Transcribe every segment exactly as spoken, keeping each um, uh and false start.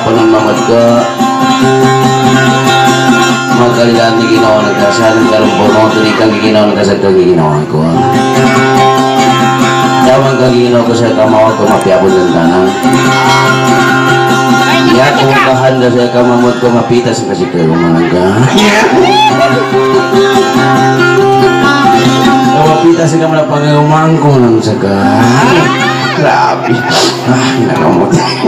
panon mamat ka magkalilan ni ginawa nagkasalan karumpo mo tunikang ginawa nagkasagkang ginawa ko Dawang kang ginawa ko sa kamawa ko mapiapon ng tanang ya kung kahanda sa kamamot ko mapitas kasi kayo manangga mapitas ka mula pag-umang ko ng saga grabe ah nakamot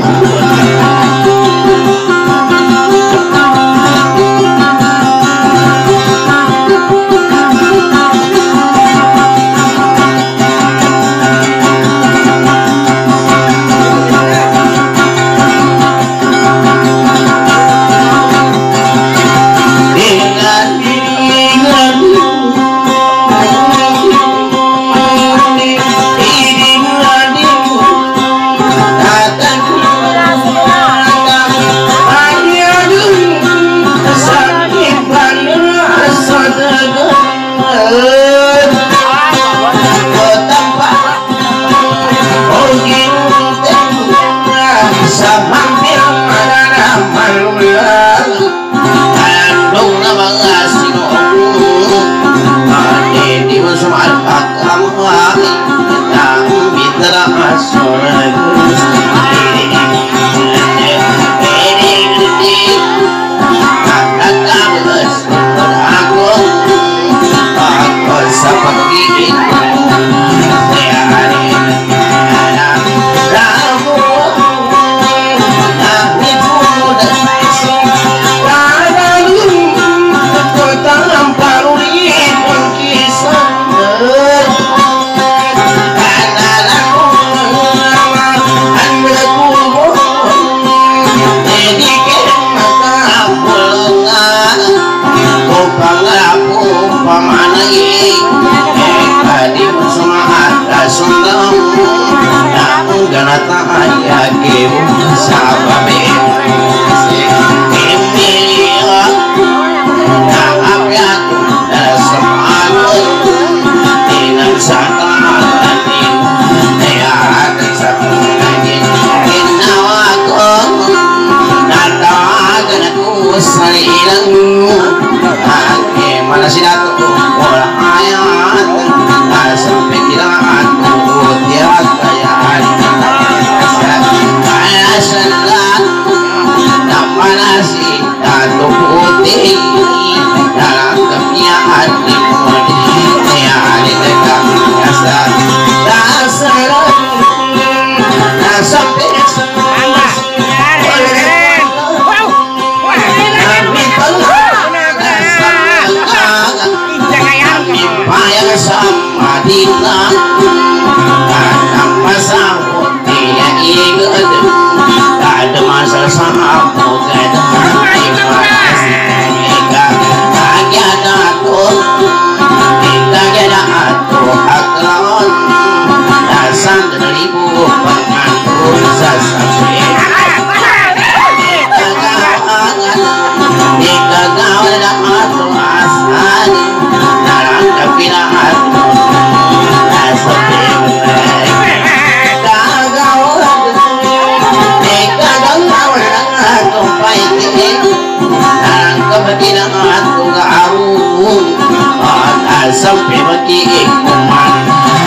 sampai mati kuman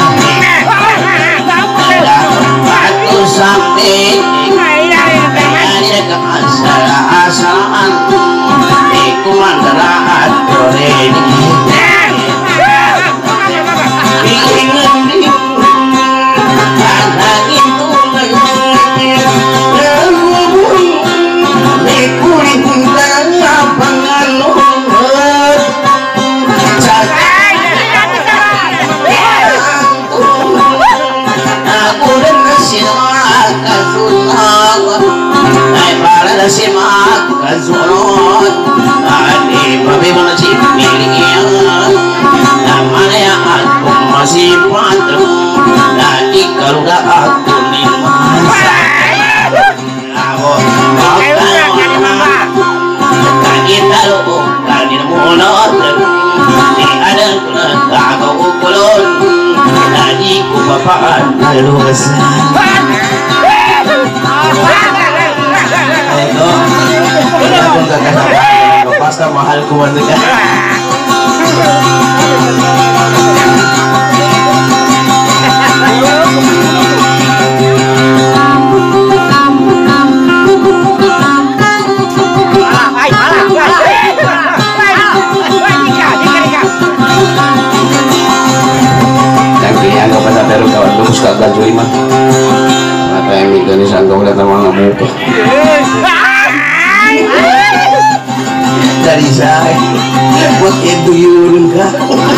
batu sampai ada keasal-asalan kuman derahat koreni simak kazulot adi babi masih miliknya namanya yang aku masih pantau nanti kalau dah aku lima aku makan kita lu kali mulot di ada kulit aku kulon tadi ku bapak lalu besar Kebiasaan ku mah teh. Anggap ada baru kawan lurus kagak cuy mah mata yang ini sangka udah sama ngamuk dari saya buat itu yurun kak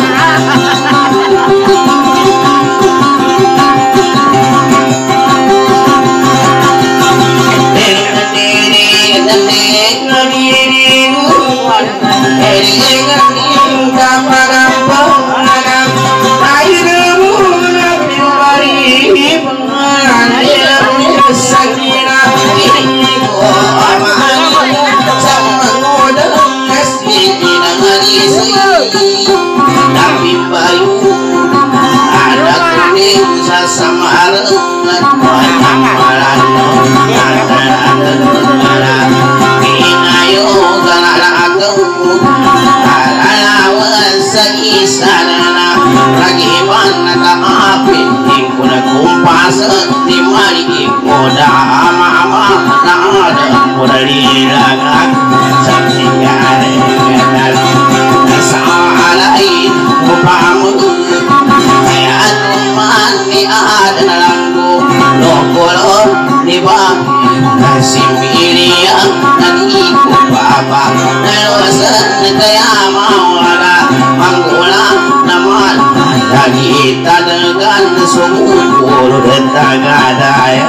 di mari moda ama-ama na ada mudalilangan samsingare kenal salain mupamu ayat mani ada nalangku lokolo di bang simpiria nani ku baba nalosan kaya mawala manggula naman lagi tadegan sumur detagadaya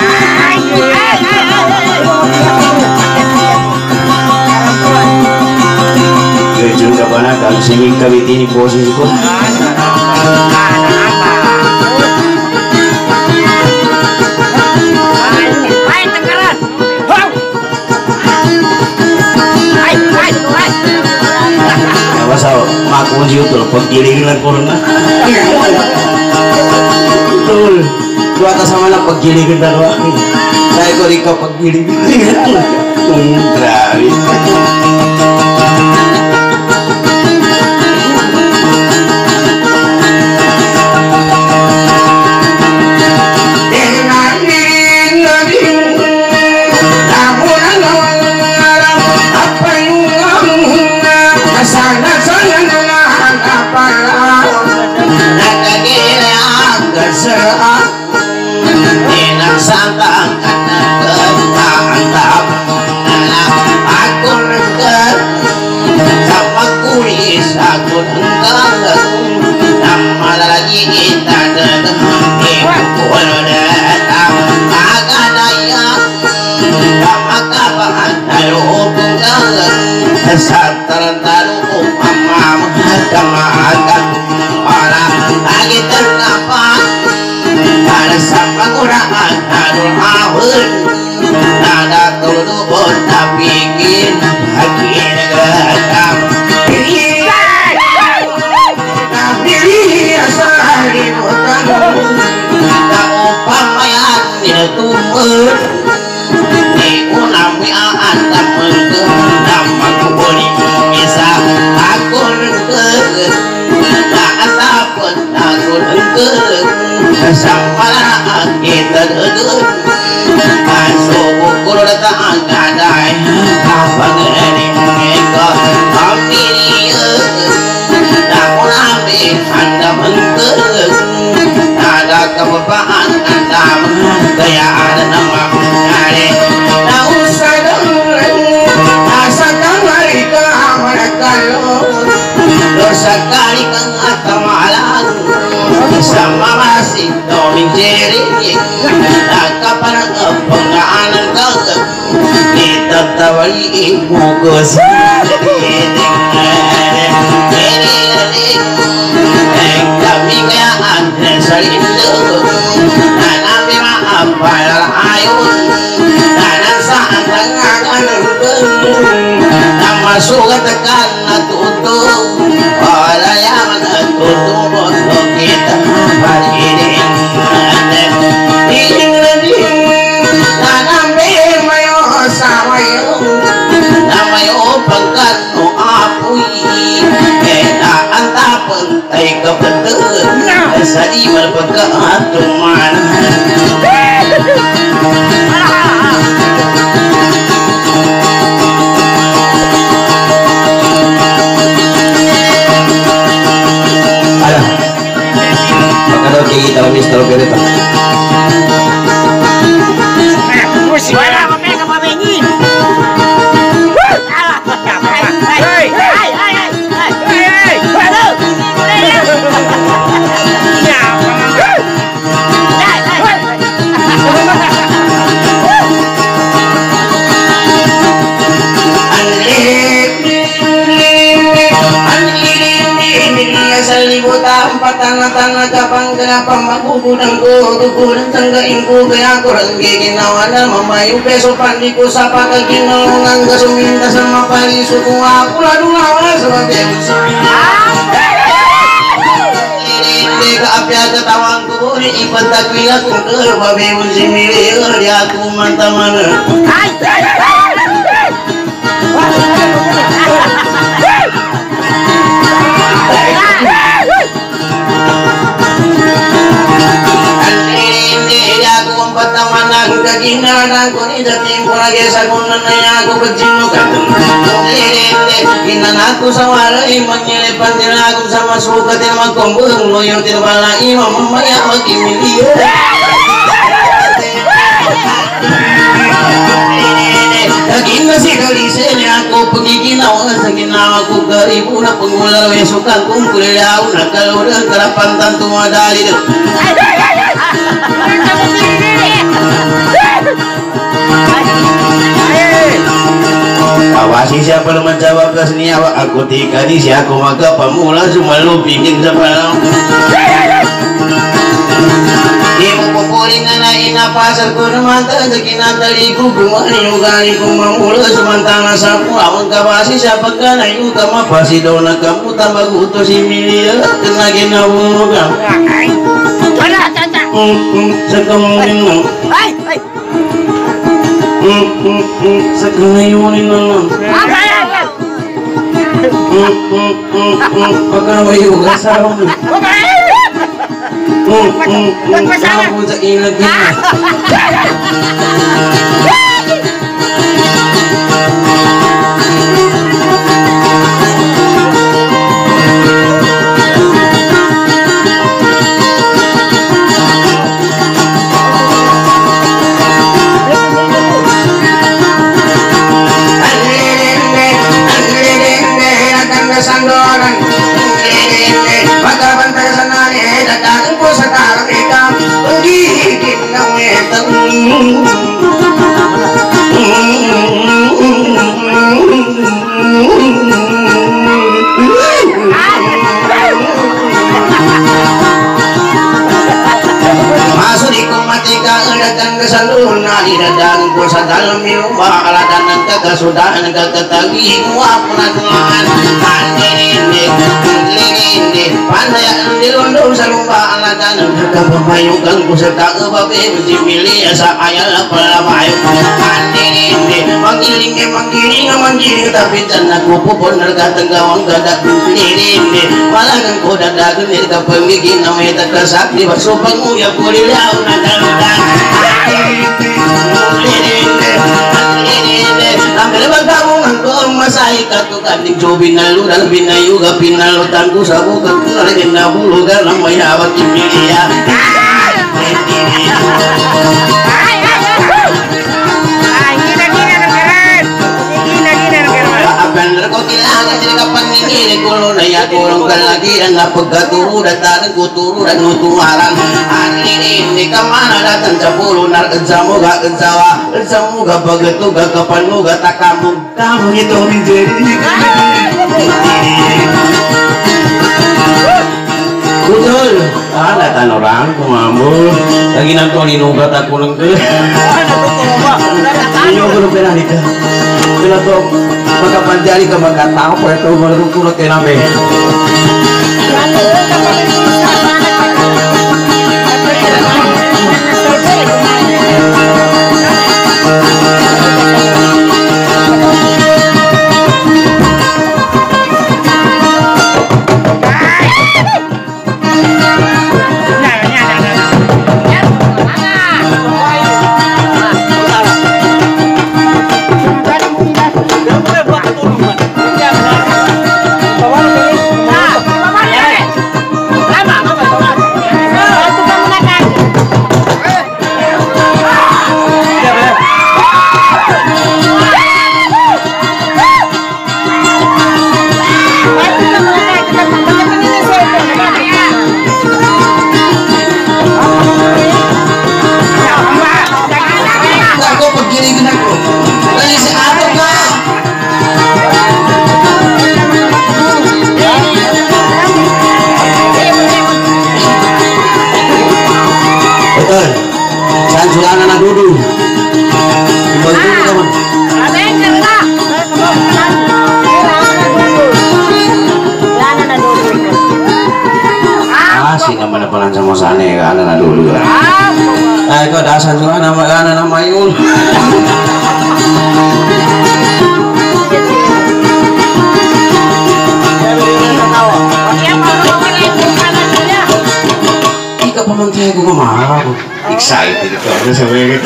Kejun kabanakan singing kawit ini posisiku pasal maku jiutul paggilingan ko na betul lu atas sama na paggilingan na doang saya ko rin ka paggilingan grabe kita duduk masuk ukur datang kadai pangani mereka ambil namun ambil anda mentuk ada kebapaan anda gaya ada nama dari tak usah dengar asalkan mereka mereka dosa kali kata malam sama masih domin jeri kapan penganan kau kita tawari mugos kami kaya anda serindu nabi maaf pada ayun dan saat tangan nama suka tekan tutup pada yang tutup untuk kita hari ini namayo pagkat mo si Wala ko peka pabengin. Ay, ay, ay, ay, ay. Halo. Salibutan patana-tana kapang kenapa magugudang ko Gugudang tanggain ko kaya ko ranggi ginawa na mamayo peso pandiku sa pagkaginalungan kasuminta sa mapaliso kung ako ladulawa sa mabenso Hindi ka apyata tawang ko rin ipagtakwila kung kerbabeon si Milior di ako mantamana Ay, ay, ay. Patamanang kaginaan ko ni dating ko lagi sa kunan na ako pagsinukan Lirinde, inanato sa walay Mangyilipan din ako sa masukat Din magkumbong loyo tinabala ima Mamaya magkimiliyo Kagin na si Kalisene ako pagiginawa sa ginawa ko Garibo na pangulalo yung sukan kong kulilaw Nagkaludan karapantan tumadali Ay, ay, ay, ay Awasi siapa naman jawab ka siniawa Ako tika di siya ako magkapamula Sumalupingin sa palang Di mo pupuling na na inapasal ko naman Taga kinatali ko Gumani yung gani kong mamula Sumantanga sa puawang kabasi Sa pagkanayo ka mapasi daw nagkamuta Maguto si Milia Kena ginawa ka Wala, tata Sa kamunin mo Ay, ay sa kanayunin na lang pagkawayo ka sa ako ako sa ilag na Sanggoran pagkabantay sa nani dadagan ko sa karamitam pagiging ng wetang masuri kong matika dagang kasalun na dinadagan ko sa dalam yung makakaladan ng kagasudahan ng kagatagi mo ako na tulangan Pandaya ang nilondo sa lupa alaga ng nagkapamayugan ko sa kagababe Simili sa ayala palamayo Andinindi Magiling e magiling ang magiling Tapitan na kupupon nagkatagawang gadak Nilindi Malagang ko dadagan Nilka pagiging na may tagkasakli Basupang uya pulilaw na daludan Nilindi Nilindi Ambil bagamo ng koong masay Katukan ng jobi na ludan Binayuga pinalutan ko sa bukat Nalagin na bulugan ang may hawak Emilia Bener ko kailangan sila kapag ningili Kulo na yan, kulong kalagiran Na pagkaturo, dataran ko turo Dan nutungaran Anlinin, di ka manadatan sa pulo Narkad sa muga, kad sawa Kad sa muga, pagatuga, kapanuga Takamog, kamong itong rinjeri Betul, ah, datang orang kumambo lagi nonton inugat aku nengke. Ini aku udah pernah nikah. Bila tuh maka panjali ke maka tahu apa itu baru kurang kenapa. Ana na dulu. Ay ko dasan juga nama ana nama yun. Ika pamantay ko kumahal. Excited ko na sa wait.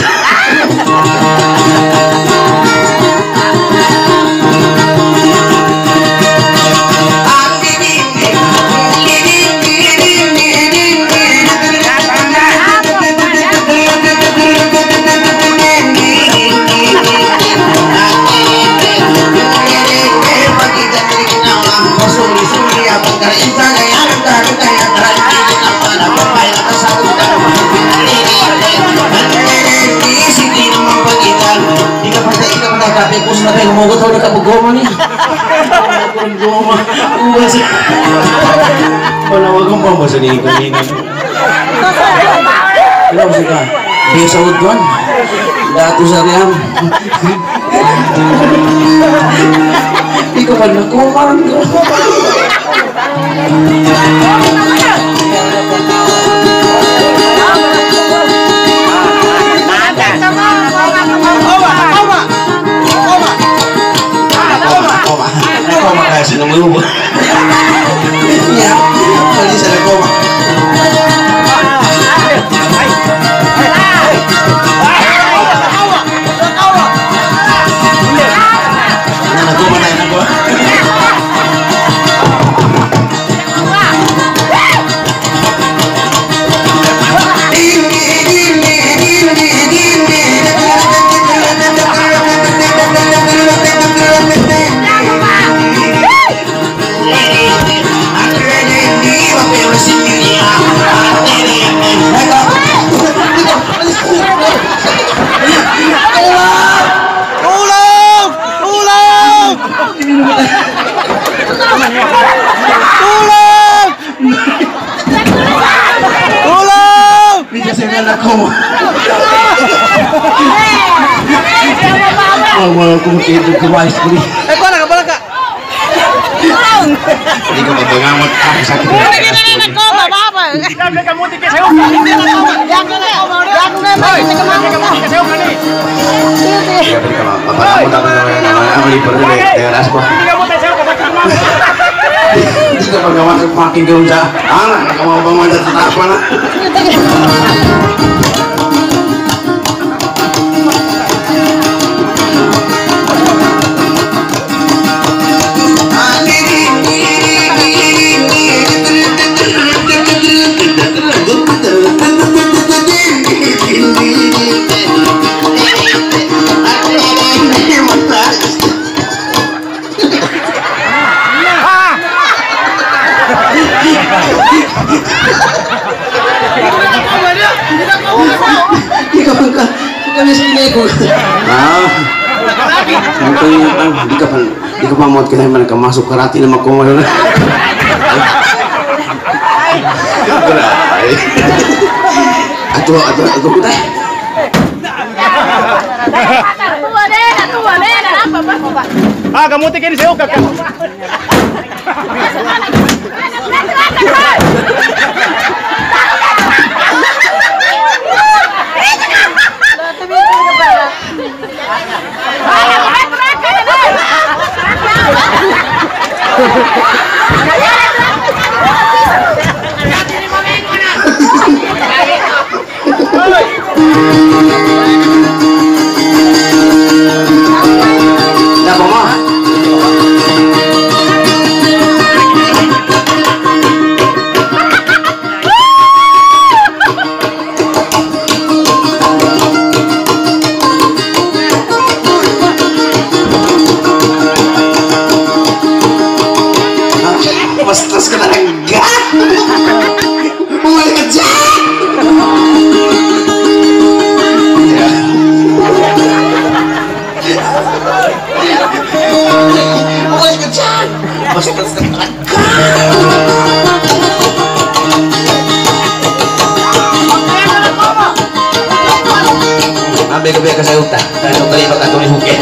Tapi aku sebenarnya mau gue tau udah kapal goma nih. Kapal goma, gue sih. Kalau aku mau bahasa ini ini. Kenapa sih kak? Biasa utuan, datu sariam. Iko kan aku marah tuh. Koma kasi nung lubo. Ya, kali sa koma. Ano koma na ina ko? Mau aku hidup ke mais beri. Eh kau nak apa nak? Ini kau mengamat aku sakit. Ini ini kau apa apa? Jangan kamu tiket saya. Jangan jangan jangan jangan saya ni. Ya beri kalau bapak kamu tak namanya ambil pergi deh teras kok. Kamu tak saya kau tak mau. Jika pengamat makin kerusak, anak kamu mau pemanjat apa nak? Nah, mungkin di kapan di kapan mau kita mereka masuk ke rati nama koma dulu. Atuh atuh atuh kita. Ah, kamu tiket ini saya kakak. Terus kena enggak mulai ngejar ya mulai ngejar pas terus kena ambil ke saya utah kalau kali bakal tulis hukum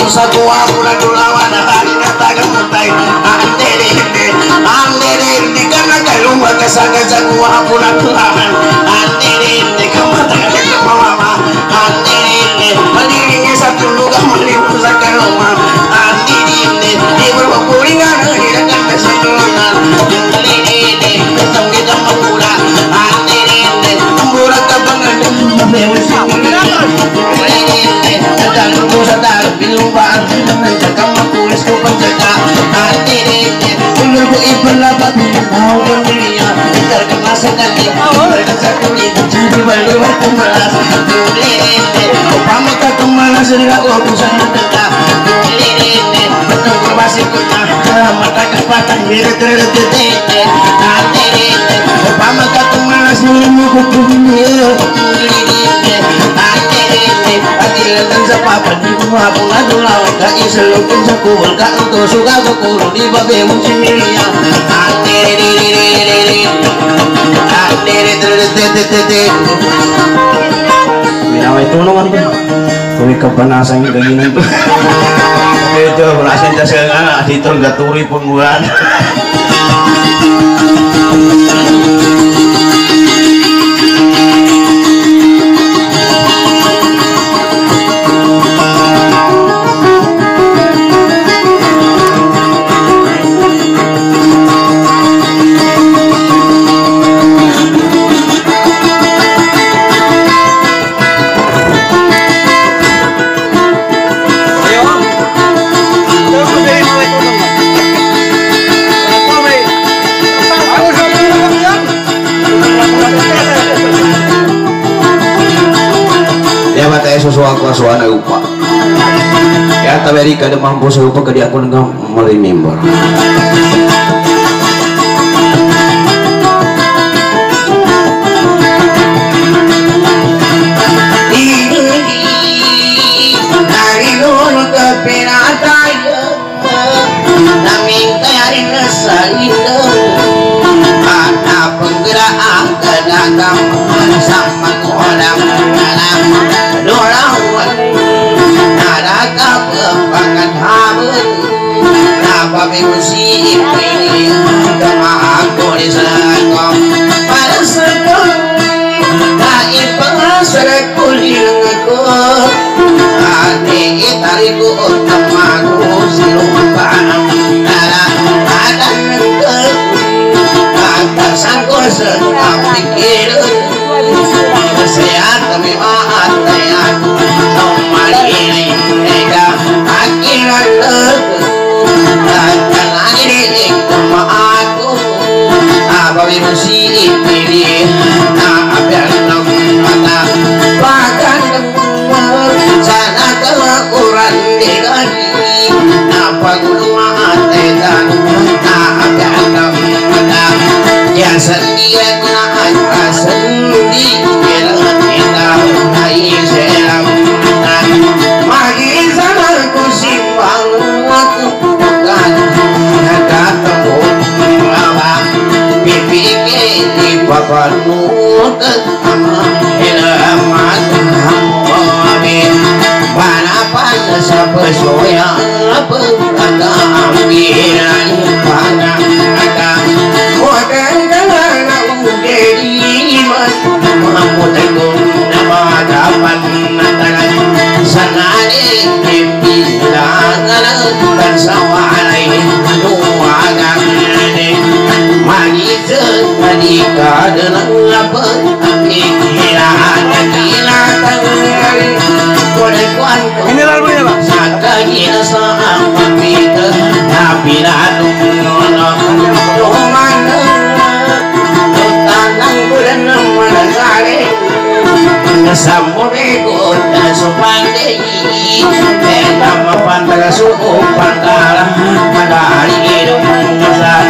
sa kuha ko na dulawan na haring at tagamuntay Andere hindi, andere hindi ka nagalumag kasagad sa kuha ko na dulawan Andere hindi ka matagal sa mawama Andere hindi, maliring sa tulog ang maliwan sa kaluma Andere hindi, di mo mapulingan ang hirakan na sa tulungan Andere hindi, itong kita magula Andere hindi, ang burak ka bang ano mabewas sa mga Nadalo ko sa dalog, binubaan Nagkakang mapulis ko pagkaka Atirete, tulog ko ipalabat Ang pamilya, ikarga nga sa kali Ikarga sa kulit, di baliwag kumalas Tulirete, upamag ka kumalas Nila ko kung saan nagkaka Tulirete, batang kurbasik ko na Matakas patang, hirit-hirit-hirit Atirete, upamag ka kumalas Nila mo ko kumilya Tulirete, atirete Atilatan sa papan, di ko hapong adulawan Ka isalugin sa kuwal, ka ang toso ka kukulo Di ba be mong similya Atirete Atirete Minaway tulungan ko Kung ikaw panasan yung gaginan ko Ito, panasan dyan sa nga Dito ang gaturi panggulan susuan ko suan na upa kaya taberi kada mampu sa upa kadi ako nang malimimbar dari dulu ke pinataya naming kayarin nasalina ada penggerak ke dagang sama orang dalam dorawan ada kepangan habun apa berusi ini kama aku disangkap pada sekol kai pengasar kulilang aku hati itariku utamaku silumpang ada ada nengkel ada sangkol setap pikir sehat kami mahat tayan nomor ini ega akhirat akan akhiri kuma aku abawi masih pilih abiar namata bahkan sana keuran digani apa gunung mahat tayan abiar namata ya sendiri kunaan sendiri Papanu ketama ilamat hamwabi Banapan sa pesoya Pagkata ambilan Panangata Muatan kalang na ugeriman Mamutan kong namadapan Natalan sanali Pipilangan Dan sawalay Nuwagan Manitun Manika dengan lapar Pikiran Kinatan Kualikan Kau Sakanya Sama Pita Napilan Nunok Rumana Tanang Bulan Manasari Samuri Kota Supande Tentang Pantara Suku Pantara Madari Hidup Masar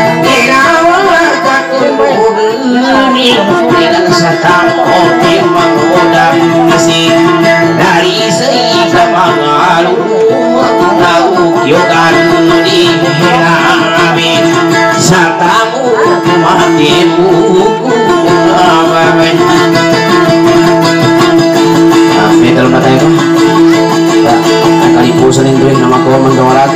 Tidak setamu timang udang masih dari sehingga mengalu tahu kyokan di heramin satamu matimu amin. Betul mata itu. kalipusan yang tuwing nama ko man kawaraga.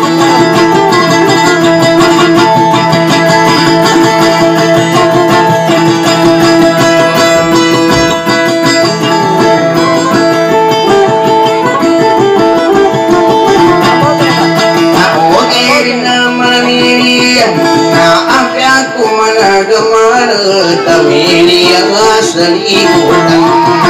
Gemara tamili asli kudang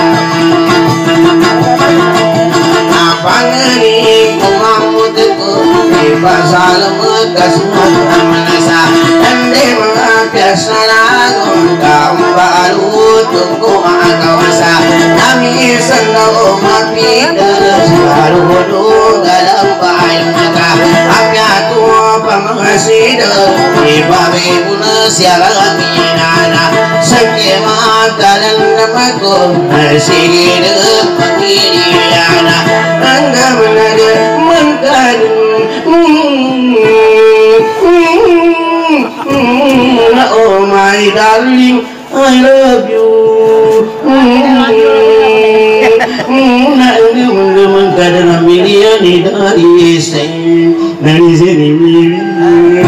apa ngeri kumamut ku di pasal mekas manasa ande biasa lagun kambaru tunggu akawasa kami sendau mapi baru dalam bayang maka apa tu penghasil di babe guna siaran minana sakema kalan namaku hasil pengiriana anda benar menkan oh my darling I love you na ini mengeman kadang milian dari sen dari sini milian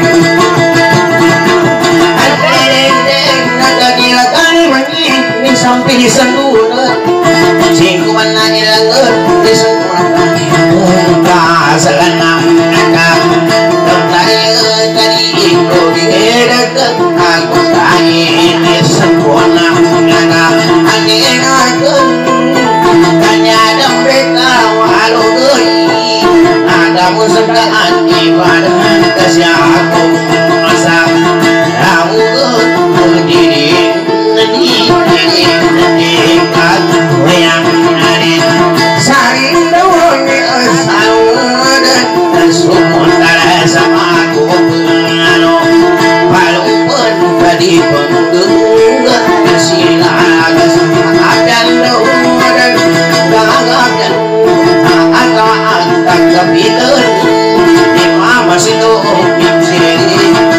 sampai senduna singkuman na ilangan di senduna kasalan naman tayo tadi ito dihedagat ako tayo ini sempurna ngana angin akan kanya dambeka walugoy ada musabdaan ibadah kasya ako masa ramugot berdiri nadi nadi nadi kat yang nadi saring dawani asawadan sumundara sama aku penalo palupun tadi penggengga silaga akan dawadan gagakan agak angkat kapitan di mama situ sini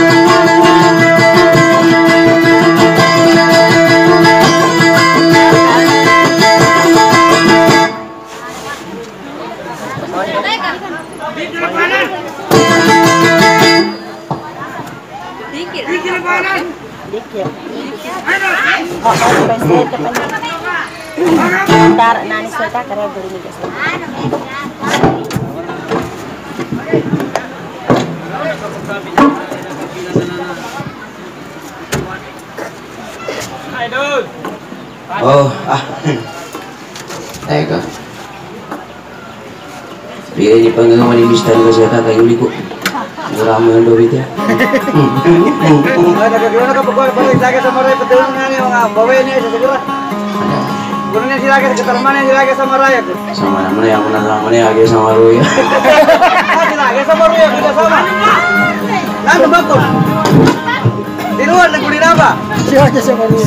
Ntar nani sueta karena beli minyak. oh ah teka dia di panggangan di mister kesehatan kayu liku ramai yang dobit ya ada kedua ka pokok balik lagi sama Ray betul ngani mga bawe ni sa siguro gunanya sila ka keterman sila ka sama Ray sama namanya yang pernah sama nih lagi sama Roy sila ka sama Ray kita sama nanti bakul di luar negeri apa siapa aja sama Ray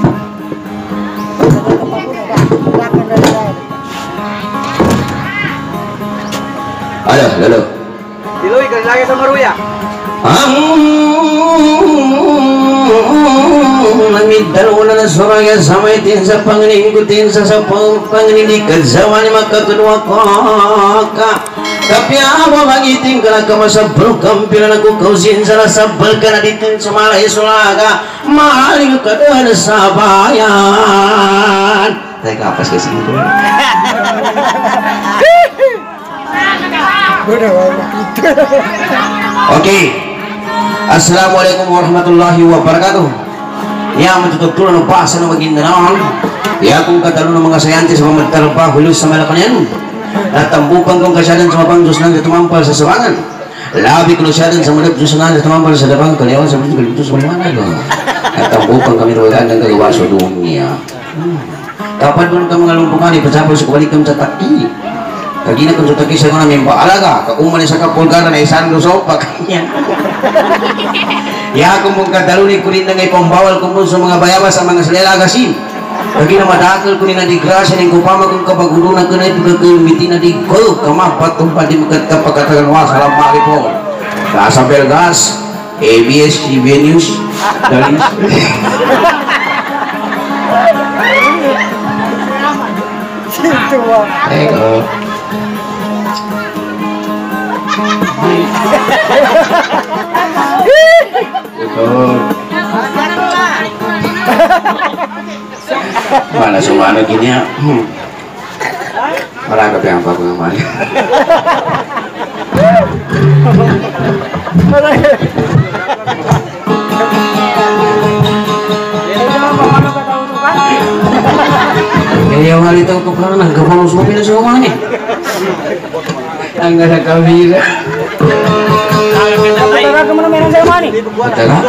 halo halo di luar ka lagi sama Ray ya Namidal wala na suraya samaitin sa panginikutin sa sa panginilikad zawani maka kedua kaka kapya mo magiting kana kamasabal kampila na kukausin sa nasabal ka na ditin sumalay sulaga maling ka doon sa bayan teka apa sih itu oke assalamualaikum warahmatullahi wabarakatuh ya menutup dulu no bahasa no magindaon ya kung katalo ng mga sayantis sa pamagtarpa hulus sa malakanyan at tambupang kong kasyadan sa mapang Diyos nang tumampal sa sawangan labi kulusyadan sa madap Diyos nang tumampal sa dabang kaliawan sa mga kalimutos sa mga at tambupang kami rawagan ng kagawa sa dunia kapan doon ka mga lumpukan ipasapal sa kabalikam sa taki kagina kung sa taki sa mga namin paalaga kauman sa kapulgaran na isang lusok pagkanyan ya kung mong kadaluni kunin na ngay pambawal kung sa mga bayabas sa mga salilagasin kagina madakal kunin na di grasya ng kupama kung kapagurunan ka na ito kagamitin na di ko kamapat kung pati magkat kapagkatagan wa salam maripol Kasa Belgas A B S T V News dari Eko Betul. Mana semua anak gini ya? Hmm. Orang ke yang bagus kemarin. Kaya wali tahu tukaran nggak mau suami na semua nih. Angga kabila. Tara ka man meron sa mani. Betul.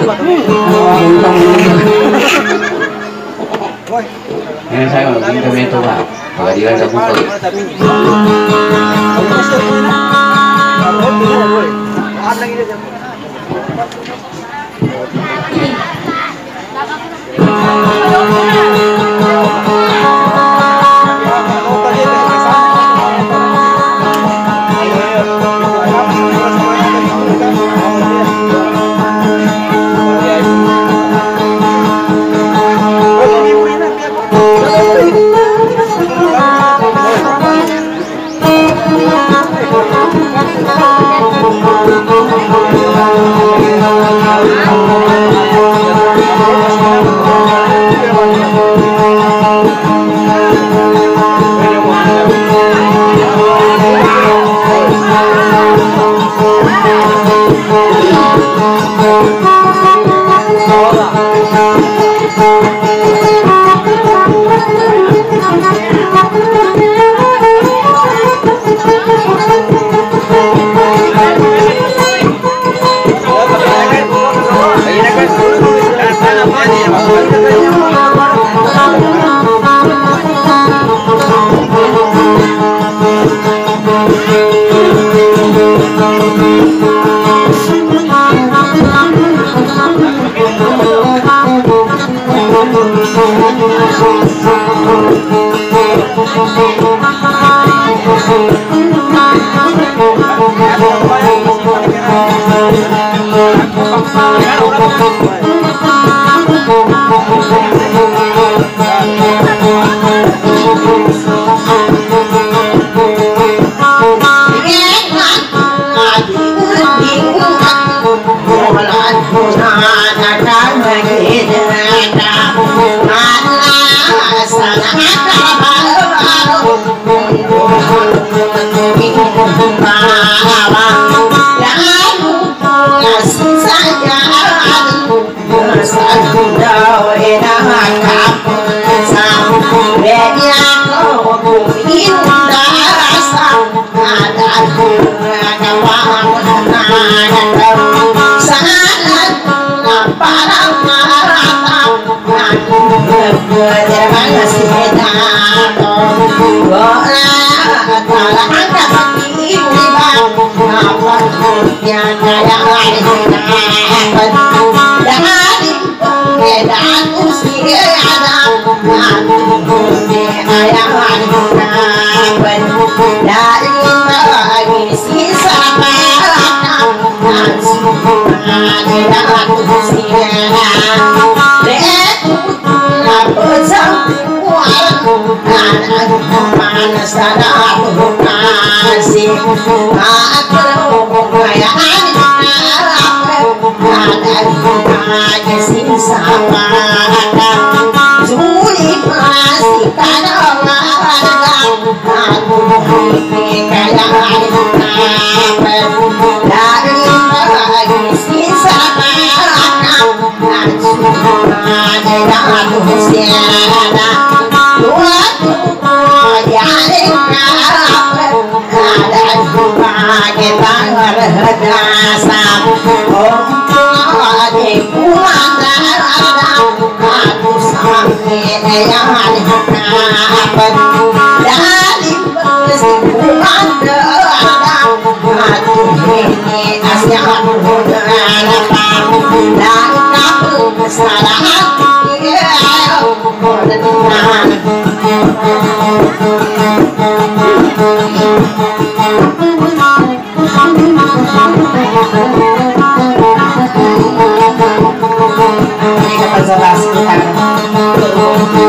Ini saya mungkin kami itu pak. Pengadilan saya buka.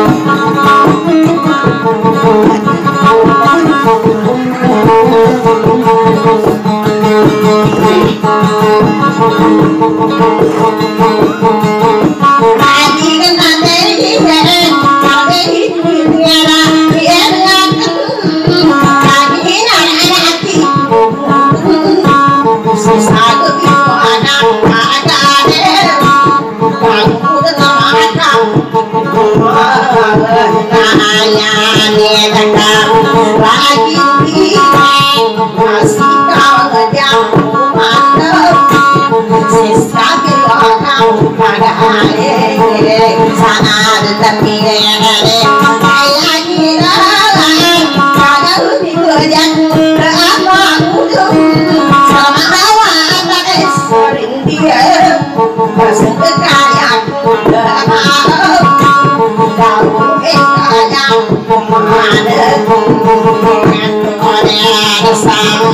Thank you.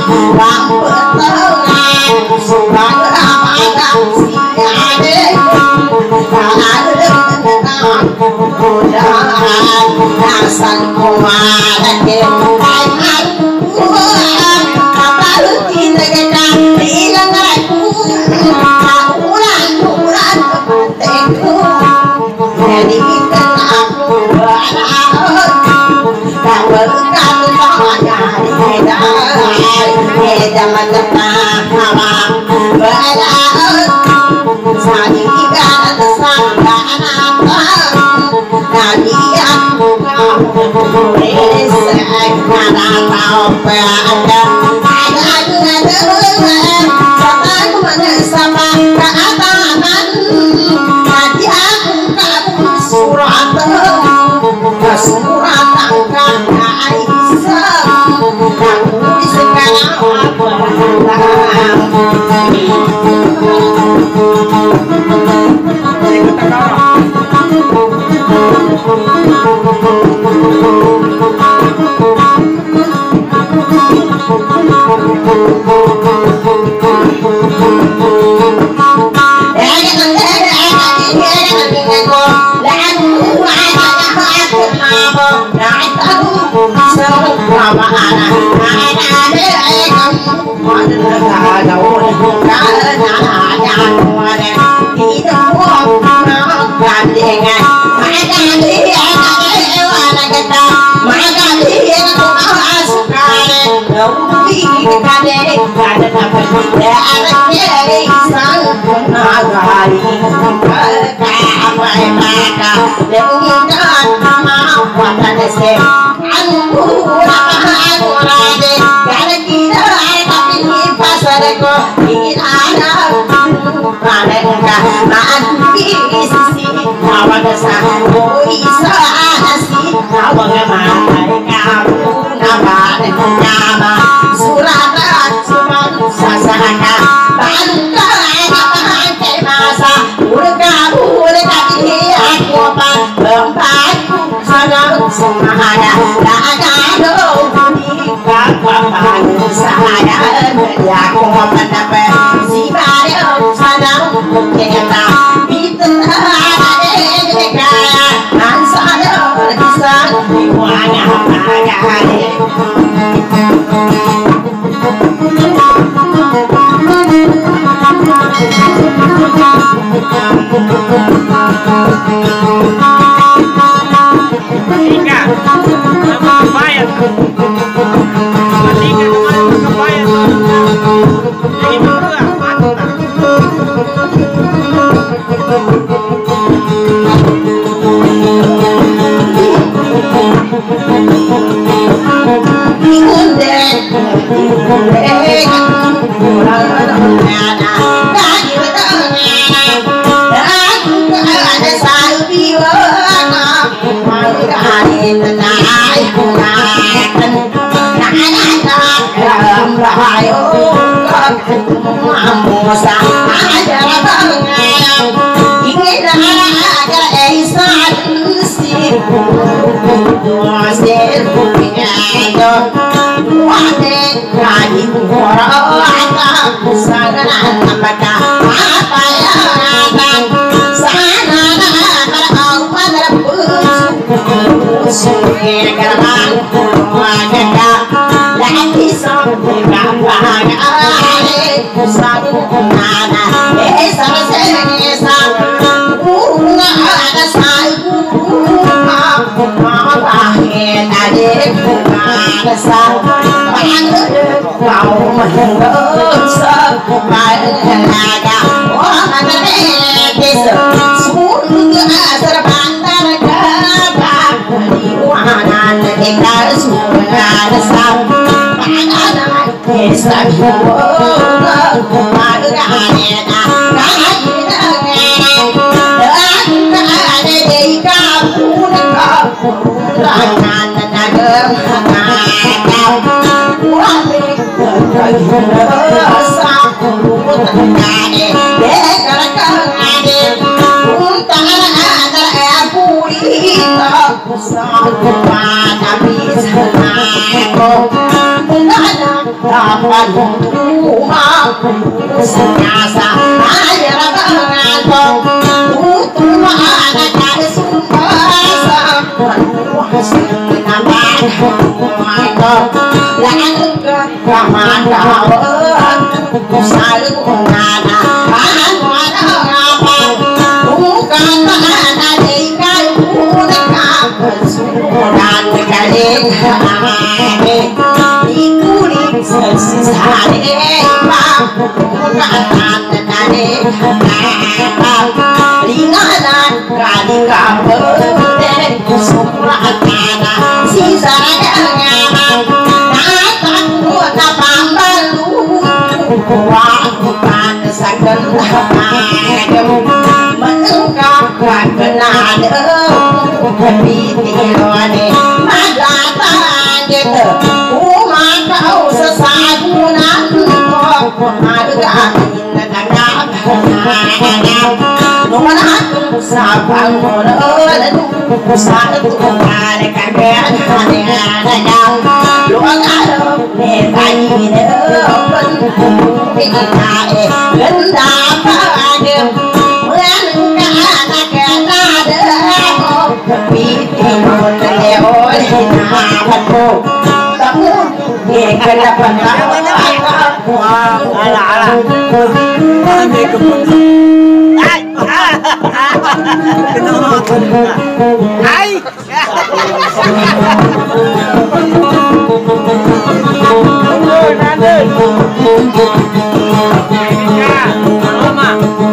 Aku dapat rumah senyasa air bangantong tutup anak ada sumpasa puasa nampak mantap lalu ke kamar kawan selalu ngana mana apa bukan ada tinggal pulang kesuran kali ikuti sesare pak bukan tadi linganan kali kamu semua kana sisanya natang kota pambalu aku kan saken menengkapkan kenada kepitirane madatan gitu umat kau sesagunan kok harga nenagap numan aku sabang molen satu kare kagean hadang luang arep netani open ikae genda pade menengka anak kenada kepitirane oleh nabatku tamu kena pandang ala ala ame kepun ai ai nande ya mama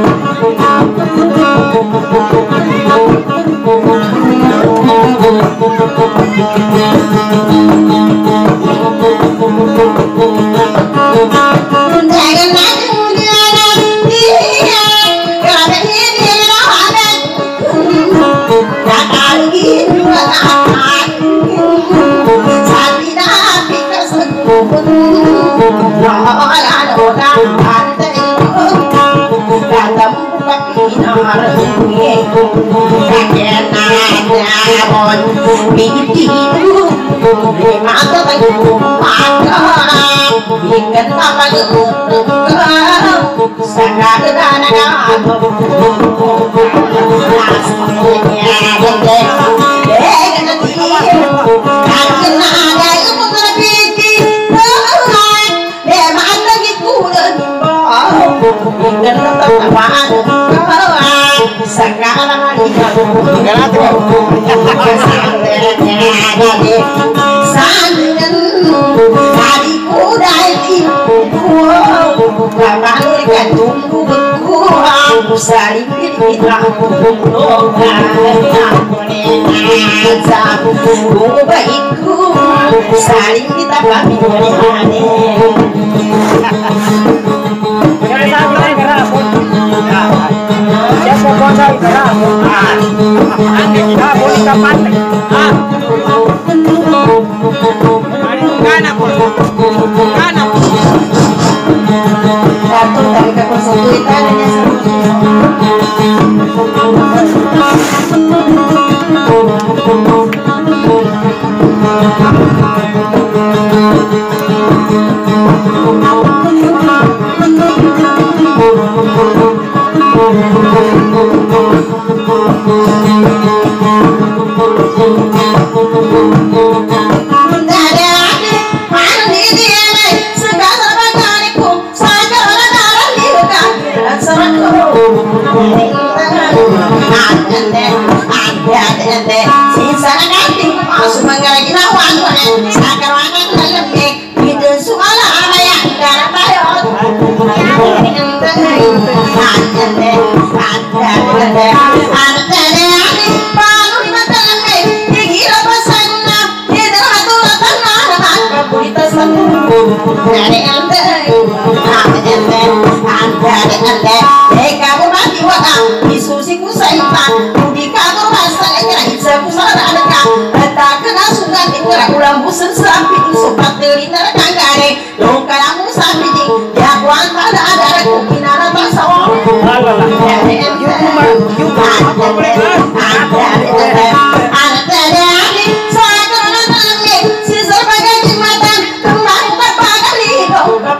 saling kita kami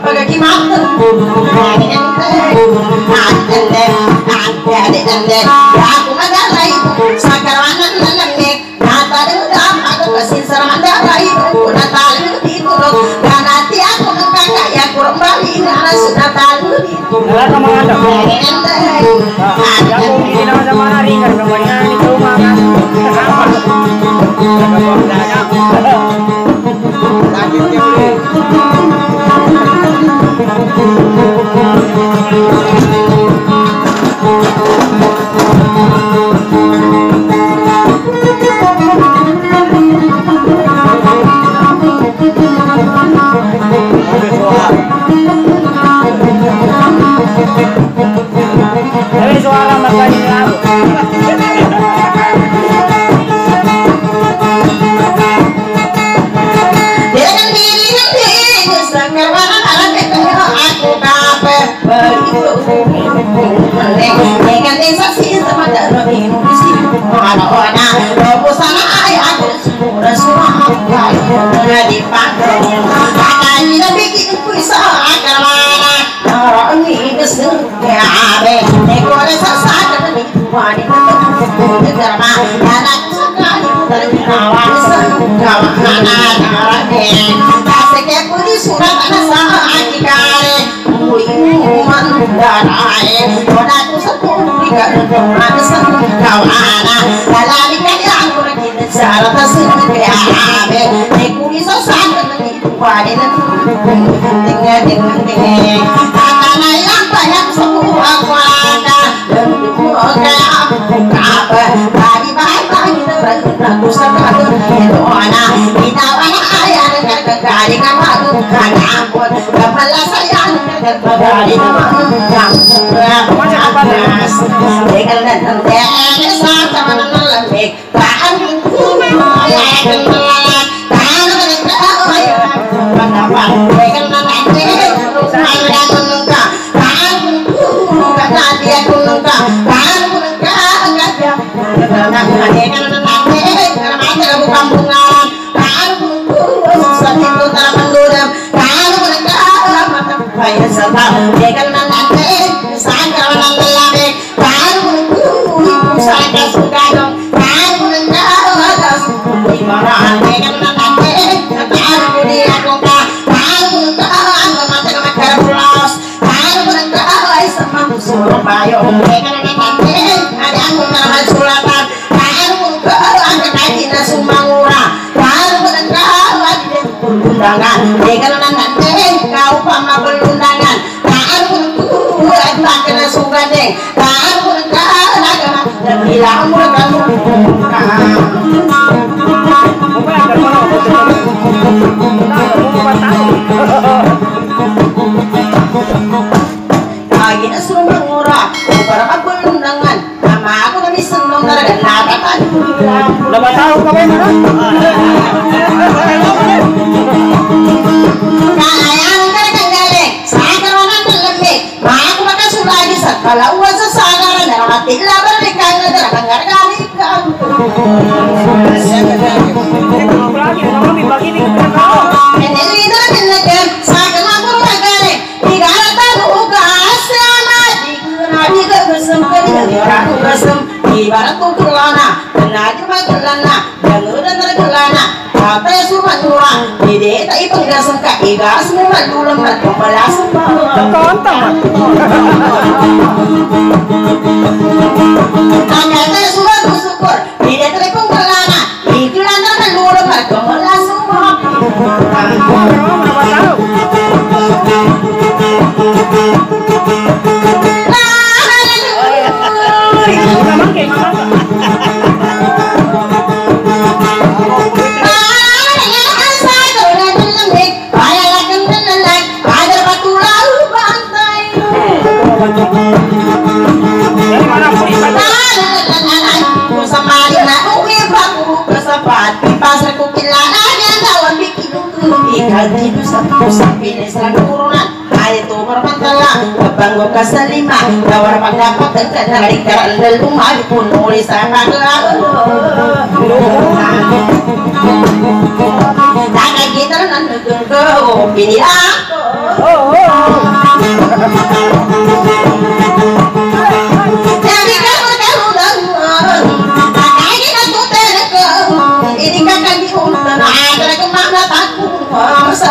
pagkakimatan Ante, ante, ante, ya aku nagaray sa karawanan na lamig natalimutan ako kasi sa mandaray kung natalo dito ganati ako ng kakaya kurang bali na natalo dito Wala ka mga daw. ante, Kaya kung hindi naman sa mga ringan, kamaya nito mga Sakit ya beli. Tapi suara makanya dengan diri nanti sa karawanan alagay kayo ako kape dengan desa sisa madarabing ano-ana lobo sana ay ako sumura sumaka na di pagkain kakani na bigyan ko isa karamana narami kasagabe nekore sa sada na nituwani na karama anak sa kani mo kawan sa kawana narame kasi kaya ko di surat na sa akikare umuiman darae wala ko sa tuloy ka na sa kawana lalami kaya ako nakita sa ratas na kaya abe nekuri sa sada na nituwani na tingnan tingnan tingnan tatanay ang payag sa buwag wala kaya ako kapa bali bahay na sa kato na bitawa na ayan nagkakali ka magkakapot kapala sa yan nagkakali na magkakapalas legal na ng teke sa tama ng lamig taan ayan nalalag taan na nagkakaya pagkapan legal na natin ayan nung ka taan katati ako nung ka taan mo nung ka agad legal na natin karamata ka bukang bungan taan mo sa tito tarapan lulam taan mo nung ka matapaya sa tao legal na natin saan karawan ng lalaki taan mo nung saan ka sugado taan mo nung ka di maraan legal na natin taan mo di akong ka taan mo nung ka kamata ka magkarapulos taan mo nung ka ay sa mamusurong bayo legal na natin ada akong naman sulatan taan mo nung ka ang kakati na sumangura taan mo nung ka undangan legal na natin kau pa mabulundangan taan mo nung ka at baka na sugadeng taan mo nung ka nagbilang mo nung ka lagi na sumangura o para magbulundangan nama ako na misunong talaga natatan Nabatao ka ba yun? kayang talagang galing sa karawanan ng lamig mga kumakasulagi sa kalauan sa sagaran na nakatid laban ni kang na talagang gargaling ka Enelina nalagan sa kamapuro na galing igalatan ugas sama di kuna di kagasam ka di orang ugasam ibarat ko kelana kenadi magelana jangudan tergelana kata ya sumanura ide tak ipenggasam ka igas mo madulang at pemalasam Nagkakanta kata ya surat bersyukur ide tak ipenggelana igelana madulang at pemalasam Nabatao Naman kayo Dari mana po isa pasar ko kilala niya tawag ikan dito sa pusang Pinas lang kurunan ay ito marapantala kapanggo ka sa lima tawar pagdapat ang kanarik karandal umali punuli sa kaglago nakakita na nagagawa pinila Oo Jadi kamu tahu dengan kaki aku terkau ini kakak diuntan ada kemana takut masa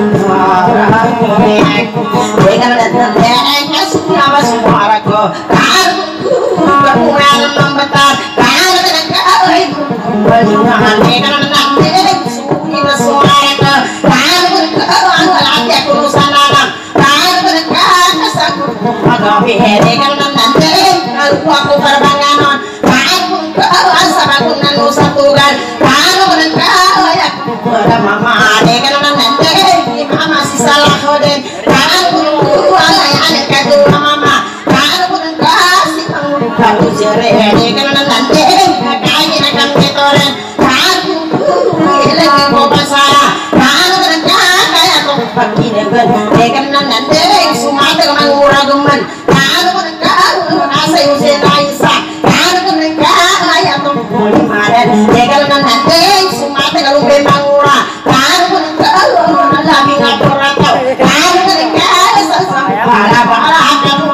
dengan dan mereka semua suaraku aku bermual membetar kalau dengan kau berjuangan dengan nanti sudah suaraku kalau kau lagi aku sana kalau dengan kasaku aku dengan nanti aku berbanganon kalau kau asal aku nanu satukan kalau dengan kau ya pada mama dengan nanti mama si salah hoden kalau kau ayah kadu mama kalau dengan kasih kamu jere dengan nanti kaki akan ketoren kalau kau lagi mau pasah kalau dengan kayak aku pagi dengan dengan nanti semua dengan murah-murah kalau dengan kau asa usia Raisa kalau dengan kayak aku limaran dengan nanti semua dengan memang murah kalau dengan kau lagi ngatur atau kalau dengan kau para para kamu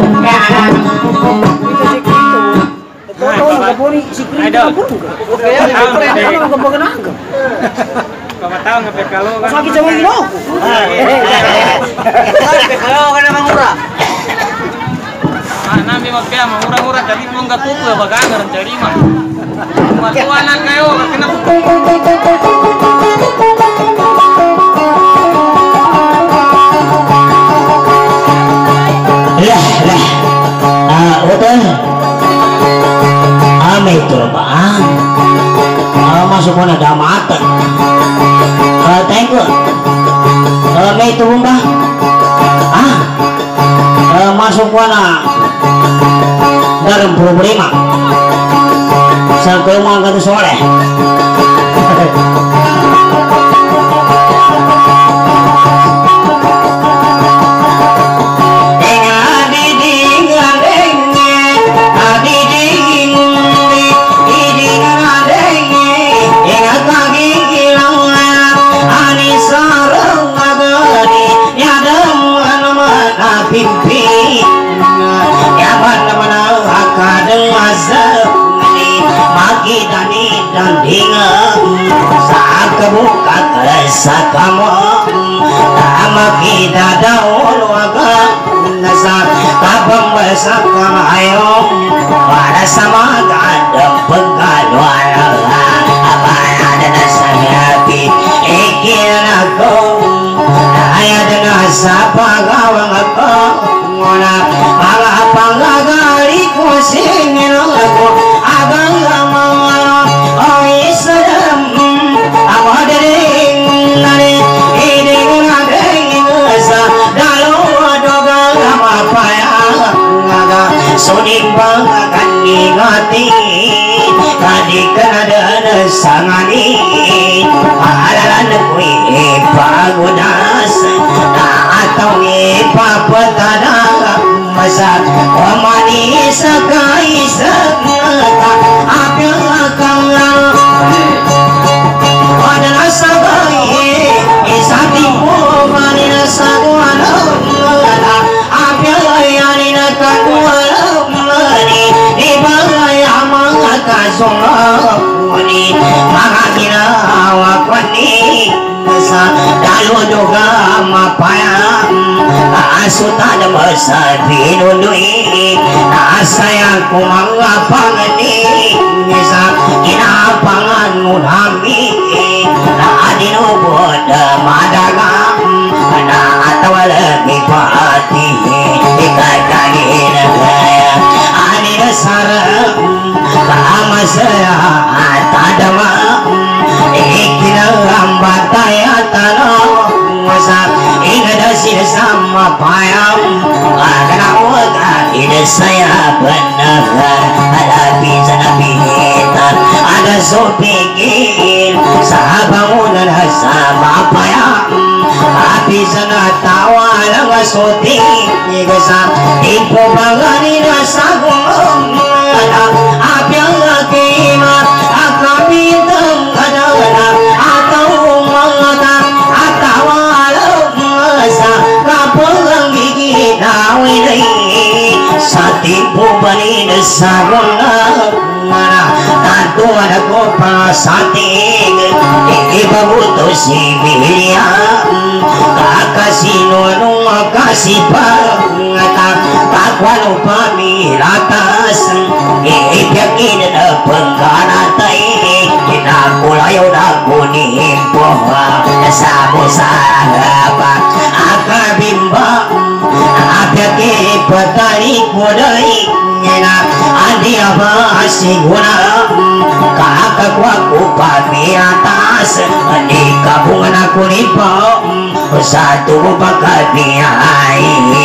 tahu ngapain kalau kan sakit sama gino kalau kan memang murah mana mi mapya murah-murah jadi mau enggak tuku ya bagangan jadi mah masuk anak kayo kena lah lah ah udah ame itu bang ah masuk mana ada mata ah tengok ame itu bang ah ah masuk mana dalam problema sampai mau kata soleh dan dengan saat kebuka kerasa kamu nama kita daun waga nasa kapang besar kamu ayo pada sama kadang pegaluan apa ada nasanya pi ikin akuaya dengan sapa gawang aku ngona malah panggali kusingin aku abang suning banggakan ngingati tadi kenada sangani alalan kui pagudas atau ni papetada masa omani sakai sakata apil akang adalah sagai isati mo manila saguana apil yanina kaguana kasongoni makakina wakwani sa dalo doga mapaya asutan masa binunui asaya kumangapangani sa inapangan munami adino boda madaga na atawala mipati ikakagin kaya anina sarang kama saya tadama ikinang bataya tanong masa ingada sila sama payam agana waga ina saya benar hadapi sana pihitan ada sopikir sahabangunan sama payam tapi sana tawa lang soti igasa ipo bangani na sagong apyang kima akabitang kadana atau mangata atawalang sa kapulang gigi dawe sabungan tantu ada ko pasating iba buto si William kakasino nung makasih pangatak takwano pamiratas iibyakin na pengkanatay inakulayo na kunimpo sa musarapa akabimba abyakin patari kudai andi apa siguna kakakwa kupami atas andi kabungan aku nipo satu bakal ai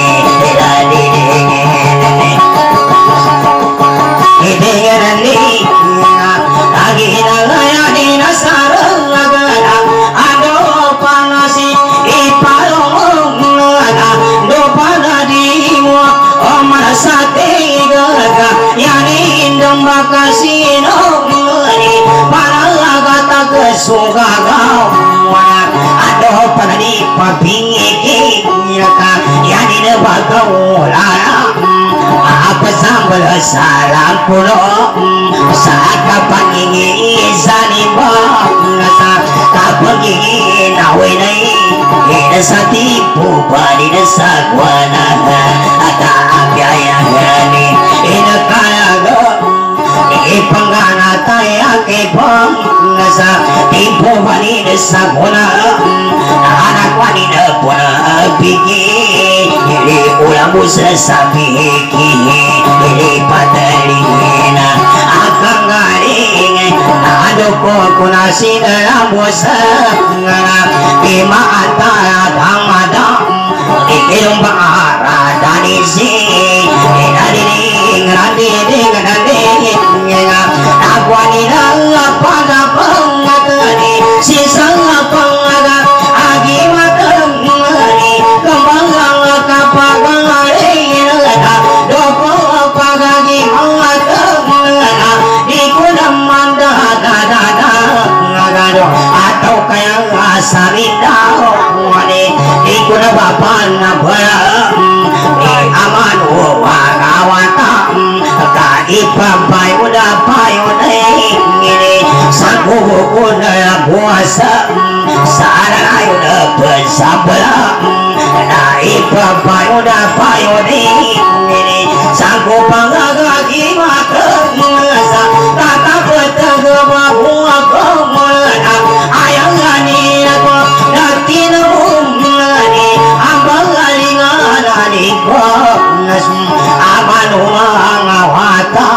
Makasino para lagata kesugagaw ado panani pabingi ka yani na bagawala apa sambal salam pulo sa kapangingi sanimba sa kapangingi nawinay ina sa tipu pali na sagwana ata abyaya hani ina kalago ipanggana tayo kay pangasa timpo manina sa muna anak wanina po na bigi hindi ulang mo sa sabiki hindi patalingin akang galing ano ko kuna sinala mo sa imaatara damadam ikilong bakara danisi inadiling radiling radiling Agwanina pada pengatani sisa pengaga agi matemani kembang kapagari doko pagagi matemana di kudam manda dada dada atau kaya asarinda wani di kudam bapan nabara aman wagawata ipampai udah payo ini saku udah puasa saran ayo udah bersabla nah ipampai udah payo ini saku panggagi mata masa tata betega bahwa kemana ayang ani aku datin umani ambang alingan alikwa aman ngawata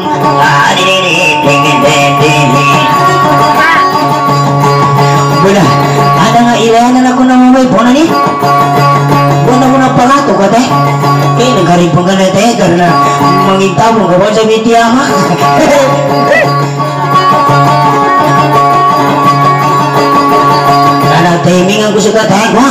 Bula, ada nga ilayanan ako ng mga iponan ni? Buwan ako ng pangato ka te? Kaya nagharipong ka na te, karena mangintap mo ka sa mitiyama. Karena timing ang gusto ka te, ha?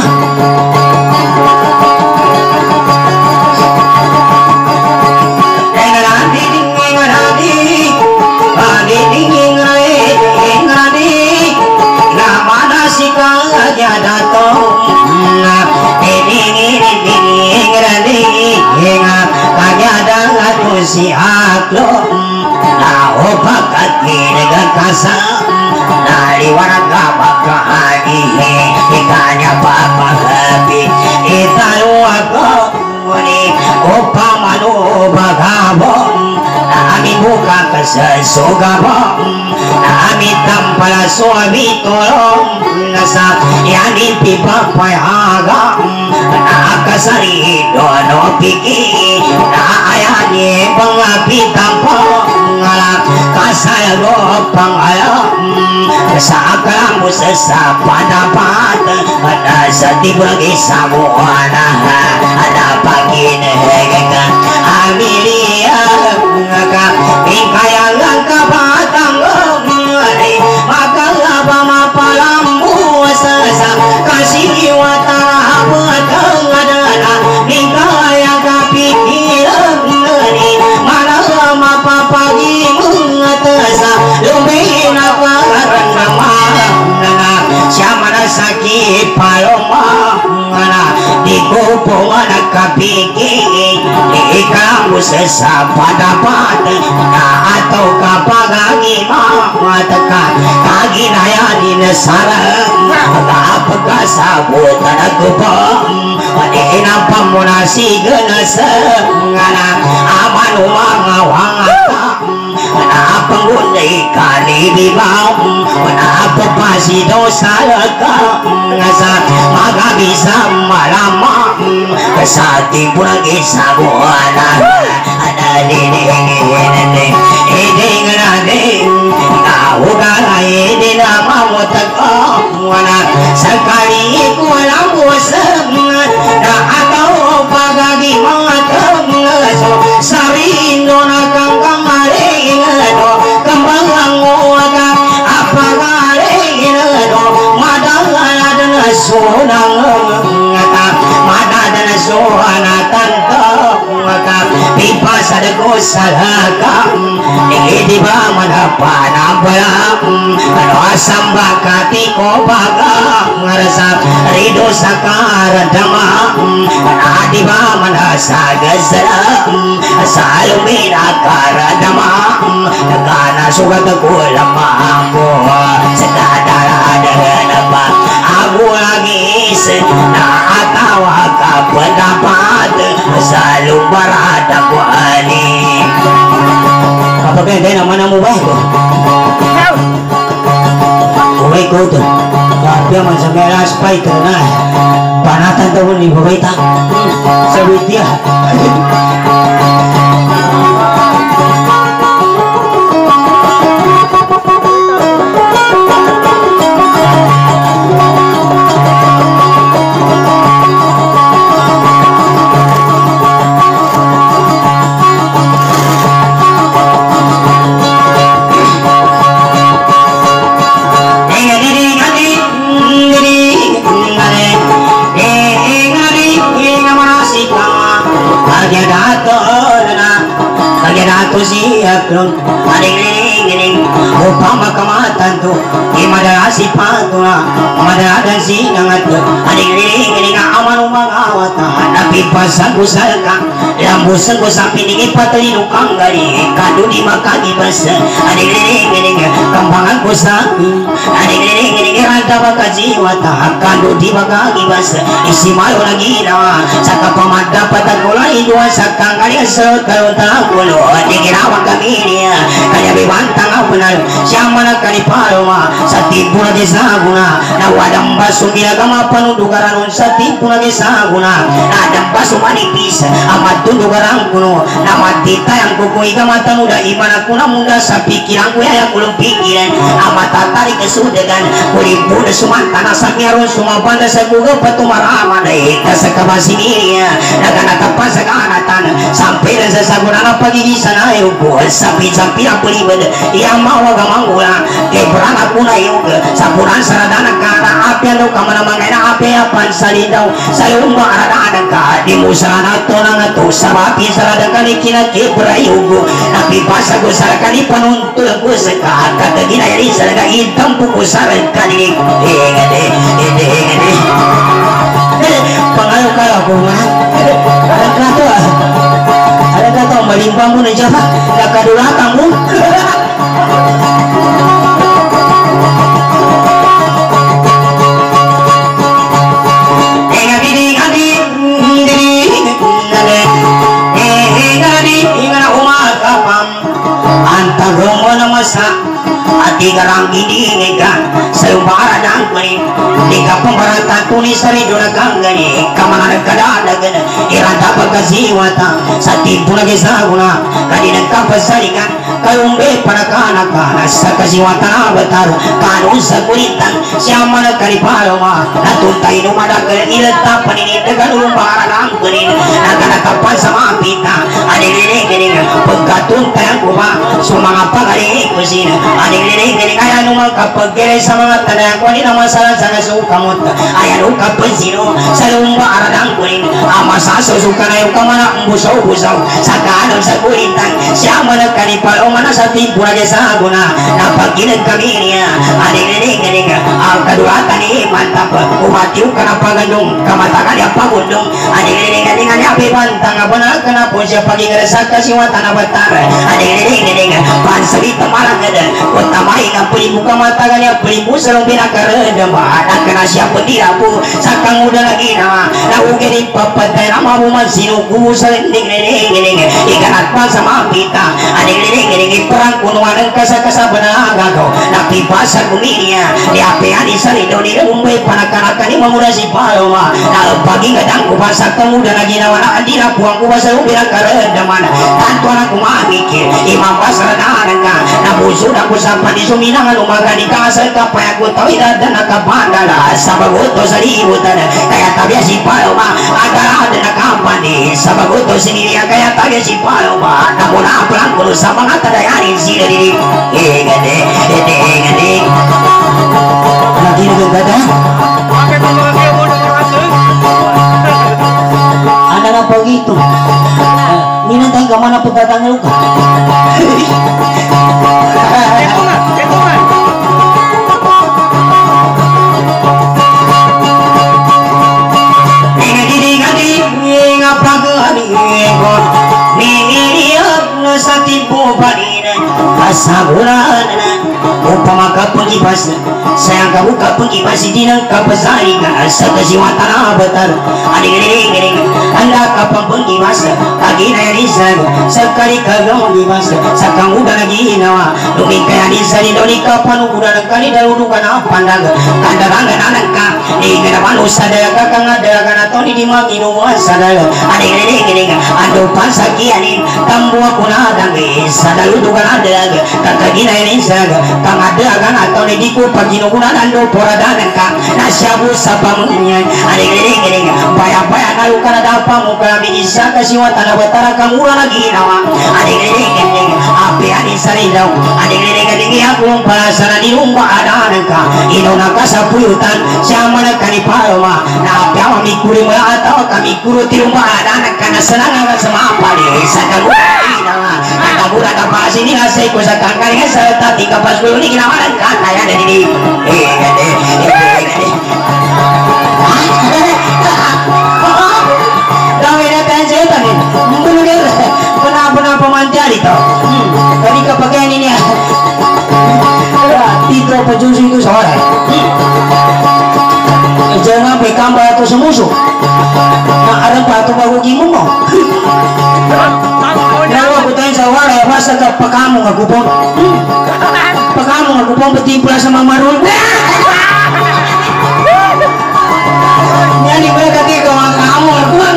Si aklo na obakat kinagang kasa naliwanag ka magkahagi ikanya papagabi italo ako ni upamano bagabong namin buka kasasugabong namin tampala suami tolong nasa yanin pipapayagang nakasari dono piki naayani pangapitang pangalak kasalago pangalam sa akalam mo sa sapadapat ada sa tibang isabuana ada paginega Amelia ka ikayangan ka batang makalaba mapalambu sa kasiwata batang adana nikaya ka pikiran mana mapapagi mengatasa lumayan apa nama siapa sakit paloma di Tingko po nakapiging ikaw sa dapat na ato kapag agimat ka kaginayanin sarang magapagkasabot na nagubang maninang pamunasigan sa ngana aman umangawang Wanapangunay ka ni Bibaw Wanapapasido sa laka Sa magabisa malamang Sa ating punang isabuanan Adalining Iding natin Kaugaray Hindi na mamutag Wana Sakali ko lang usap Na ataw pagagimatag Sabihin do na kang kamaring Kambang ang uwaga Apagaling Madalad na sunang Madalad na sunatan Pipasad ko sa lakam Hindi ba manapan ang balam Ano asang bakati ko baga Ngarasa rido sa karadama Di ba manasagas salam Sa lumina karadama Nagana sugat ako lamang ko Sa kadaradagan na ba Ako lagis Naatawa ka pa dapat Sa lumbarada ko alim Kapag hindi naman ang mubay ko Mubay ko ito Tapi man sa meras pa ito na Panatan daw ni mubay ta Sa widya Kagirato siya klon Aling-ling-ling Upang makamatan to Imadara si pato na Madaradan si nangat Aling-ling-ling Aman umang awat Napipasan ko sa ka Lambusan ko sa piningin Patalino kang galing Kado di makagibas Aling-ling-ling Kampangan ko sa Aling-ling-ling Ranta bakajiwat Kado di makagibas Isimayo na ginawa Sa kapamadapat at kulay Dua sa kang galing Sa karutang kulo Di ginawang kami niya Kaya bibantang ang punal Siya managkalipalo Sa tipo na gisaguna Nawadang basong ginagama Panundugaran sa tipo na gisaguna Nadang baso manipis Amat tundugaran kuno Namatitay ang kukuy kamatan Uda iman ako na muna Sa pikiran ko Yaya kulong pikiran Amat tatari kasudagan Kulipo na sumantana Sa meron sumabanda Sa gugaw patumaraman Ika sa kabasiniriya Naganatapan sa kanatan Sampai na sa saguna ng pagigisa na yung buwan Sapi-sapi ang pulibad Iyang mawag ang mangula Kebran ako na yung Sa puran sarada nagkata Api ano ka manamangay na api apan salidaw Sa yung maarada nagka Di mo sana to na nga to Sa mapi sarada ka ni kinakibra yung Napipasa ko sa kani panuntul ko sa kakata ginayari sa nagahitang puko sa kani Hingade, hindi, hingade Pangayo kayo ako nga Alam ka to ah Ada kata melimpang pun aja pak, tak kadulatan pun. Enggak ini kadi, ini, eh kadi, ingat umat kapam, antar romo nama sa, ati garang ini ngegan, sayumbara dan kuning, di kapung baratan tulis dari dona kanggani, kamana kadada gana, iranta pagkasiwata, sa timpo na gisaguna, kadi nagkapasalikan, kayumbe para kana-kana, sa kasiwata na batar, kanun sa kulitan, siyama na kalipalo ma, natuntay numadagal, ilata paninitagan umbara ng kunin, naganakapan sa mga pita, adililing-diling, pagkatuntayan ko ba, sa mga pagaling kusina, adililing-diling, kaya nung magkapagkilay sa mga tanayang kunin ang masalan sa nasukamot, ayan o kapag sino, sa lumba arada kadang kuning amasa susuka na yung kamana busaw-busaw sa kanong sa kulitan siya managkani palo mana sa timpo na sa aguna napaginag kami niya aning-aning-aning ang kaduatan ni mantap umatiw ka na pagandong kamatakan niya pagundong aning-aning-aning ang yapi bantang abanag ka na po siya pagingarasak kasiwatan na batar aning-aning-aning pansabita malagad utamay ng pelimu kamatakan niya pelimu sarong binakaredam anak ka na siya petira po sa kanguda lagi na naugin ipapatay na mabuman sinukubo sa linding-ning-ning ikanat pa sa mapita aning-ning-ning perang kunuan ng kasakasaban na agagaw napipasa kuminya di apean di salido di umay panakanakan ni mangura si paloma na pagi kadang kubasak kamuda na ginawa na andina puang kubasa ubira karedaman tanto anak kumamikir imam pasar na ka nabuso na kusampan di suminangan umaga di kasal kapaya ko tawid dan nakapandala sa bagoto sa libutan kaya tabiya si paloma agara dan nakampani sa bagoto siniliya kaya tabiya si paloma namuna pelang kulo sa mga tadayanin sila diri ingade ingade lagi nagagada ada nga pagito ninantay ka man na pagtatanggal ka sa timpo palinan kasaguran upama kapagibas sayang kamu kapagibas di nang kapasalikan sa kasiwatan na batar aning-aning anda kapagibas lagi na yarisag sa kali kagang gibas sa kanguda na ginawa luming kaya di sa nidoni kapanuguda ng kali daludukan na pandag kandarangan ka ikinaman usadaya kakangadaga na to ni di maginuwa sadaya aning-aning ando pasakianin tambuwa kuna dangge sadaludukan adag kakagina yarisag kangadagan atau ni diku paginugunan ando poradanan ka nasyabu sa pamunyan aning-aning paya-paya nalukan na pamuka bisa kasiwatan na batara kamura na ginawa aning-aning api ani sarilaw aning-aning akong pasara di rumba adanan ka ino na kasapuyutan siya managkani paloma na api awa mikuri mo ataw kami kuro ti rumba adanan ka na sanangan sa mga pali sa kamura ginawa nagkamura ka pa sininasay ko sa kangkari nga sa tati kapas ko ni ginawa ng kanayan na dini eh gani eh gani dami na tayo sa'yo tanin mungkulugir puna-puna pamantya dito kani kapag yan niya tito pa juicy ito sa oras jangan may kamba ito sa muso na arang pa ito pagugi mo mo nawa ko tayo sa oras basta ka pagkamo nga kupon pagkamo nga kupon patimpula sa mamarul yan iba kati ko ang kamo nga kupon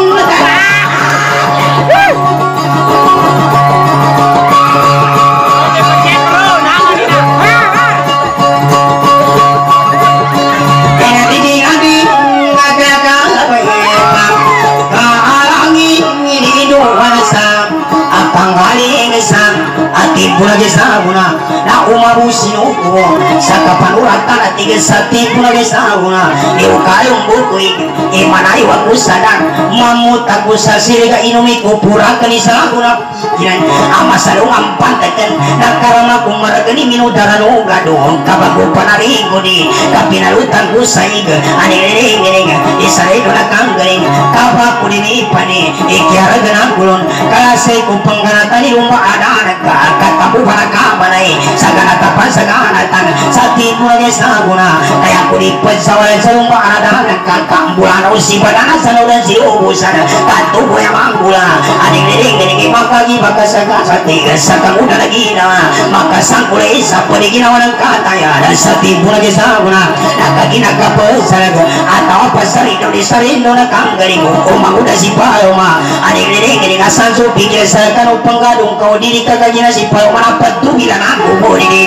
Timpula sa aguna na umabusin ko sa kapanuratan at tiga sa timpula sa aguna iyo kayong bukoy imanay wag ko sadang mamuta ko sa siriga inumi ko pura ka ni sa aguna kinan ama salong ang pantakan nakarama kong maragani minudaran o gadong kabago panarin ko di kapinalutan ko sa iga aniring-iring isaray ko na kang galing kaba ko din ipani ikiaragan ang kulon kalasay kong pangganatan ni umaadaan ka katabu para kabanay sa ganatapan sa ganatan sa timula niya sa aguna kaya kulipad sa walan sa umaadaan kakambulan o si badana sa nulan si ubusan katubo yung manggula aning-iring makagi makasaka sa tigas sa kamuda na ginawa makasangkulay sa paniginawa ng katayan sa timula niya sa aguna nakaginagkapasag at ako pasarino ni sarino na kanggaling o mamuda si Paloma aning-iring asan so pikir sa kanong panggadong kau diri kakagina si Paloma na patubilan ako mo diri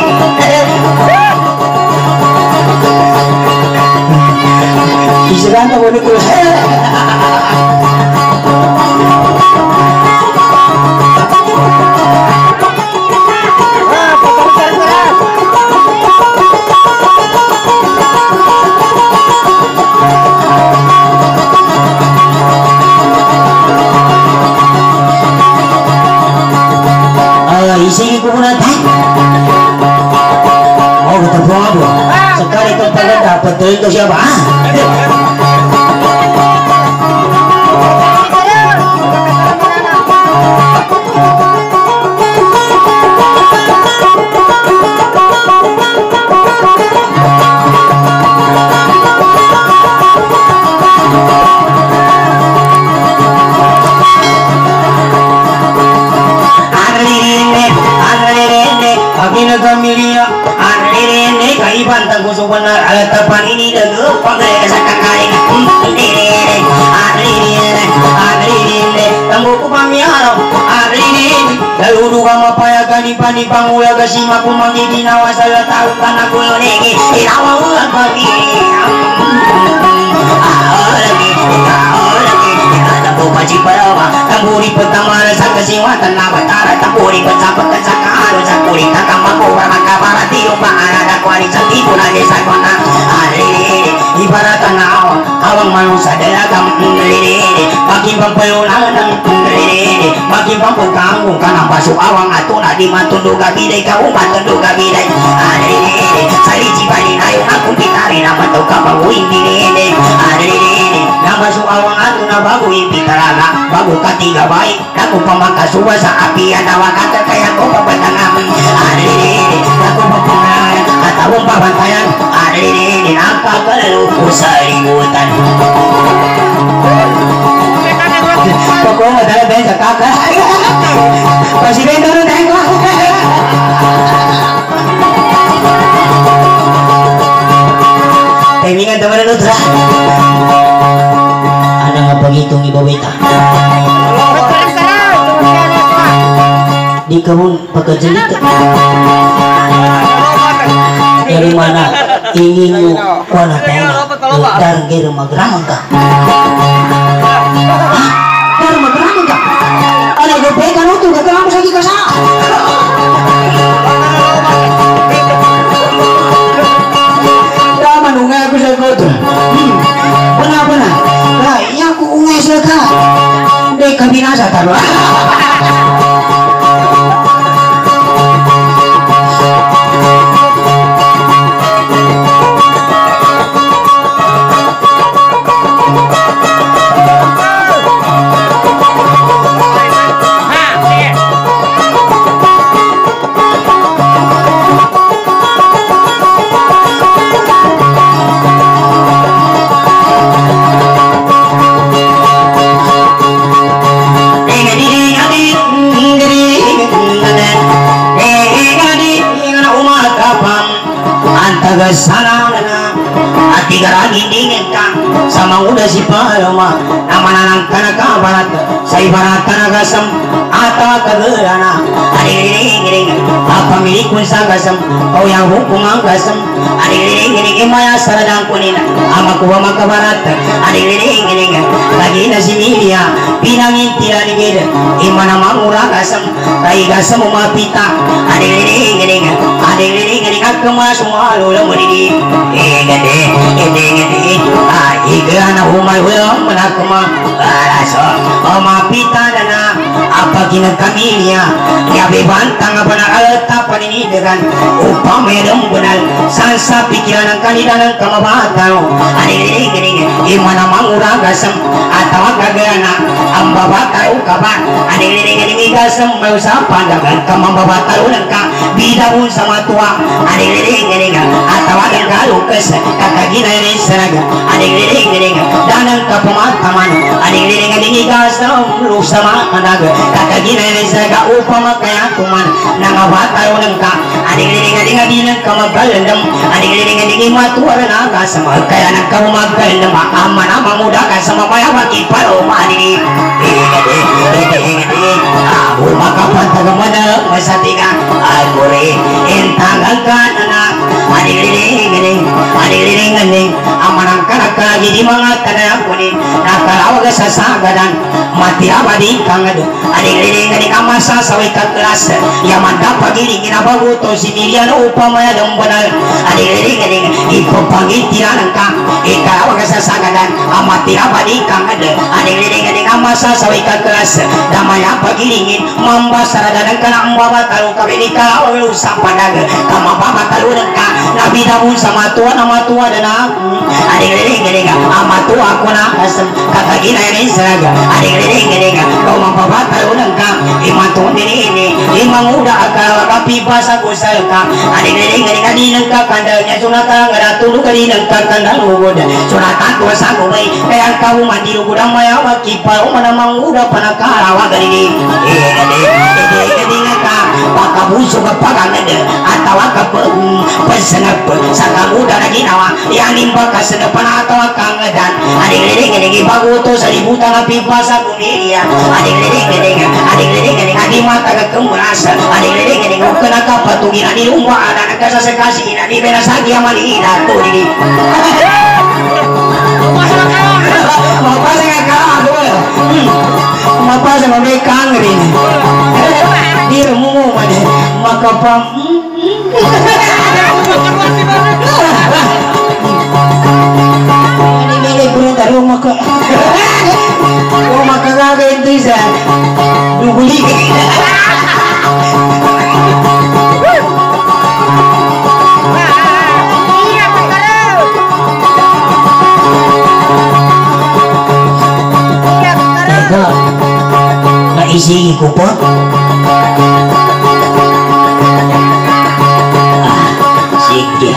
isiraan ako ni Kuya itu siapa? Agina Gamilia, Arene, Kaiban, Tanguso, Alatapan ini dulu, pakai kesakakai, Arene, Arene, Tambuku Pamiaro, Arene, lalu dua mapaya gani pani pangula gasima kumangi dinawa saya tahu karena kulonegi, irawa ulang pagi, lagi, lagi, ada bukaci perawa, tamburi pertama rasa kesiwatan nabatara, tamburi bersahabat kesakaran, sakuri kakak mampu bermakabara tiung bahana ada kuali cantik pula desa kona, hari ibarat tanah awang manusia dalam ini, bagi pempelunan ini, bagi pempegang karena basuh awang atau nadi mantundu gabidai kau mantundu gabidai, hari ini saya cipani nayu aku pitari nama tu kapal ini, hari ini nama basuh awang atau nabagu pitaraga, bagu ketiga baik, aku pemangkas suasa api ada wakata kayak kau pepetangan, hari ini aku pemangkas atau pembantayan, hari ini apa kalau usaributan. Pokoknya ada benda kakak, masih benda tu tengok. Temingan teman itu terah. Ada apa begitu ibu beta? Di kebun pekerja itu. Dari mana ingin kuana tena dan kira mageramang kah? Dari mageramang kah? Ada gopekan itu gak kamu lagi kesana. Dah manungai aku sekolah. Benar benar. Dah yang aku ungai sekolah. Dek kabinasa taruh. Sana nana ati garagi dingin kang sama udah si paloma nama nanang kana kabarat sai barat nagasam atau kagelana ari ring ring apa milikun sagasam kau yang hukum anggasam ari ring ring maya saradang kunina ama kuwa makabarat ari ring ring lagi nasi milia pinangin tira digir imana mangura gasam kai gasam mapita ari ring ring ari ring ring akma semua lo mudi eh gede gede gede ah igana humai huang menakma raso oma pita dana apa kina kaminya ya bebantang apa nak alta ini dengan upah medem benar sansa pikiran kali dalam kamabatau ani ini gini gimana mangura gasem atau kagana amba batau kabar ani ini gini gasem mau sapa dengan kamabatau lengkap bidahun sama tua ani ini gini atau ada kalau kes kakak gina ini seraga ani ini gini dalam kepemataman ani ini gini gasem lu sama kanaga kakak gina ini seraga upah makanya tuman nang batau lengkap adik-adik ngadingan kamagalendam adik-adik ngadingan matuar naga sama kaya nak kamu magalendam aman ama muda kan sama maya bagi paro mani adik-adik aku makapan tagamana masatiga agore entangan kanana adik-adik ngene adik-adik ngene amanang kanaka jadi mangatan aku ni nakalaw ga sasagadan mati abadi kangado adik-adik ngene kamasa sawi ka kelas yaman dapat gini kinabago to si Miriano upamaya dambanal adik-adik ngene iko pangitiran ka ikaw ga sasagadan amati abadi kangado adik-adik ngene kamasa sawi ka kelas damaya pagilingin mamba saradanan kana ambaba talu kabini ka ulu sampanaga kama baba talu ka nabi namun sama tua nama tua dan adik adik adik ama tua aku na asam kata gina ini seraga adik adik adik kau mampu batal unangka iman tuh ini ini imang udah akal tapi bahasa kusalka adik adik adik adik nangka kandangnya sunatan ngada tulu kali nangka kandang lugoda sunatan kuasa kumai kayak kau mandi lugoda maya wakipau mana mang udah panakara wagari ini eh adik adik adik nangka wakabusu kepagan ada atau wakapung pesenap saka muda lagi nawa yang nimba kasedepan atau kangedan adik adik adik bagu tuh seribu tanah pipa saku miria adik adik adik adik adik adik adik mata kekemurasa adik adik adik kau kena kapatungin di rumah ada kasa sekasih di beras lagi amali tuh ini mau pas nggak kalah dulu mau pas sama mereka ngerin di rumah mana maka pam ini ini berita rumah kok rumah kagak itu sih dubuli nggak isi kupon Sige.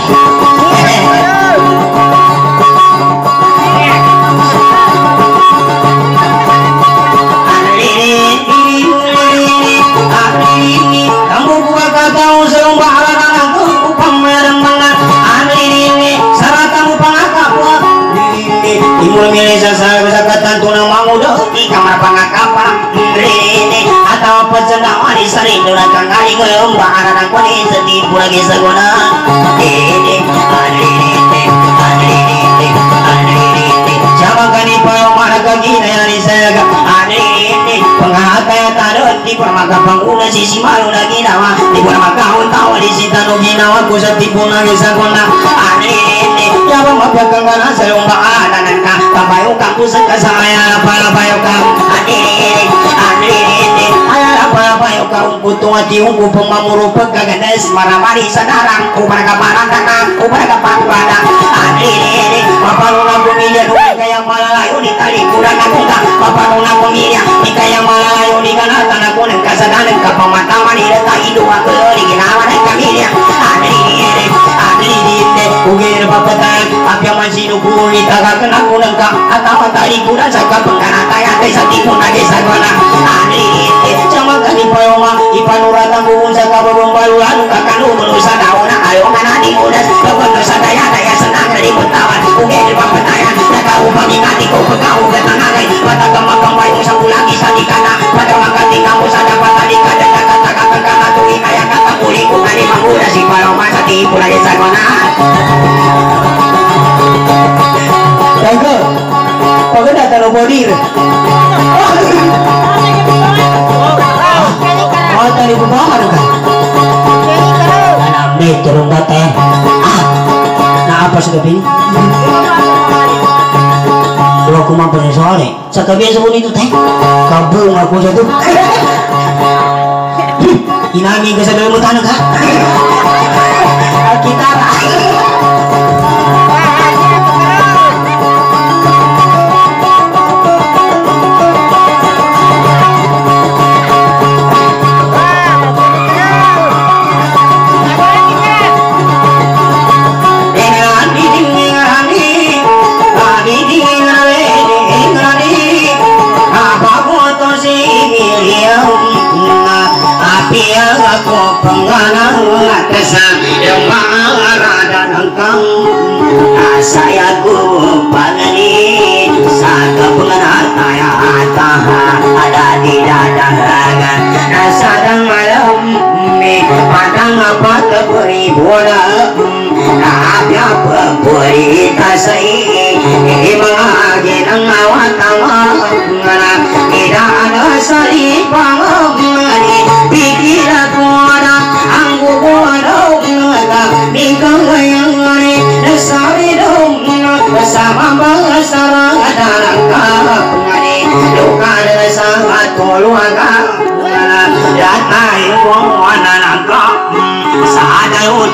Kamu buka katamu serumba halaran aku upang mereng mangan anlini sarat kamu pangakap timur milih sasar kesakatan tunang mangudo di kamar pangakapa ini atau pesenang wali sering durakan kali ngelomba halaran koni setipu lagi segona ini anlini anlini anlini jangan kani payung mana kaki nayani saya anlini penghakaya taruh di permaka pangguna sisi malu lagi nawa di permaka tawa di sita nugi nawa kusat tipu lagi sagona anlini ya pemabakang kana selumba adananka papayo kamu sekasaya papayo kamu anlini anlini ayala papayo kamu kutung hati ungku pemamuru pegaganes maramari sadarang upara kaparandana upara kaparandana anlini paparuna bumilya nuki kaya malalayo ni tali kurang nakunga paparuna bumilya ni kaya malalayo ni kanatan aku nang kasadanan kapamataman ni data hidup aku ni ginawa ng kamilya anlini anlini ugir papatan apya mansinu kuli tagakan aku nang ka atawa tali kurang sa kapangkanataya tay sa tipon nagay sa gana anlini sama kani payoma ipanuratan bubun sa kababong balulan kakanu menusa daw na ayaw nga nani mudas kapag sa daya daya sa nangari puntawan ugir papatayan nakaupang ingati ko pagkaugat na nagay matagamakang bayong sa ulagi sa dikana matawagati ka mo sa dapat talika nagkakatagakan ka natuwi kaya katakuli ko kani manguna si payoma sa tipo na sa gana Tengko, pagod na tanong bodir. Oh, tadi bumahar ka. Anak may turong bata. Ah, naapa sa gabi? Dua ko man pa rin sa hali. Sa gabi sa bunito tayo. Kabung ako sa ito. Inami ka sa gawin mo tanong ka. Kita aku penganang atasang yang marada nangkang saya ku pangani saka penganang taya ataha ada di dadahan nasadang malam me padang apa teberi bola apa peperi tasai imagi nang awatama ngana tidak ada sari pangani pikir aku ada anggu bodoh ngada nikah yang ngani nasari dong bersama bangsa ada langkah ngani luka sangat keluarga datai wong wana langkah sadar untuk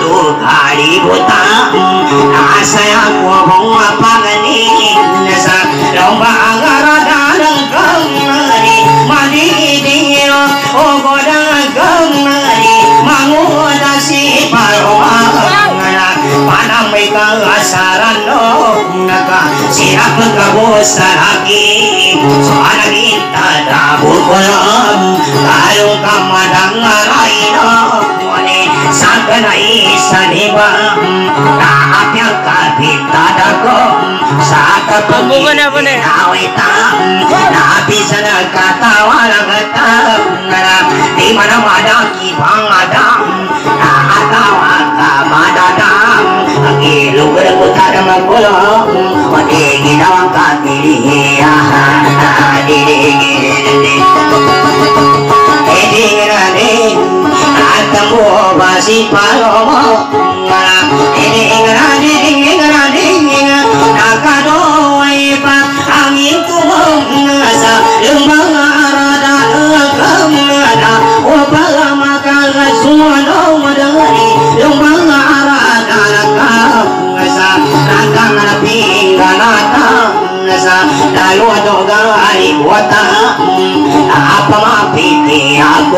hari buta saya kuabong apagani nasa lomba agara darang kamari mandi dingiro ogoda kamari mangoda si paromangana panang may kasaran no naka sirap kabusaragi soalagin tadabur kolam kayong kamadangaray no Sakanai saniba Naapyang kapitada ko Sa kapangin awita Napisa na katawalang atang Di manamadaki pang adam Naatawa ka madadam Ang ilog na kutada magulong Pati ginawang kapilihiya Didigin Didigin Atamu basi palomo ini ingana ding ingana ding nakado ipa angin kumong nasa lembang arada kamada obala makala suano madari lembang arada kamasa nangkang napinganata nasa lalu dogai buata apa mapiti aku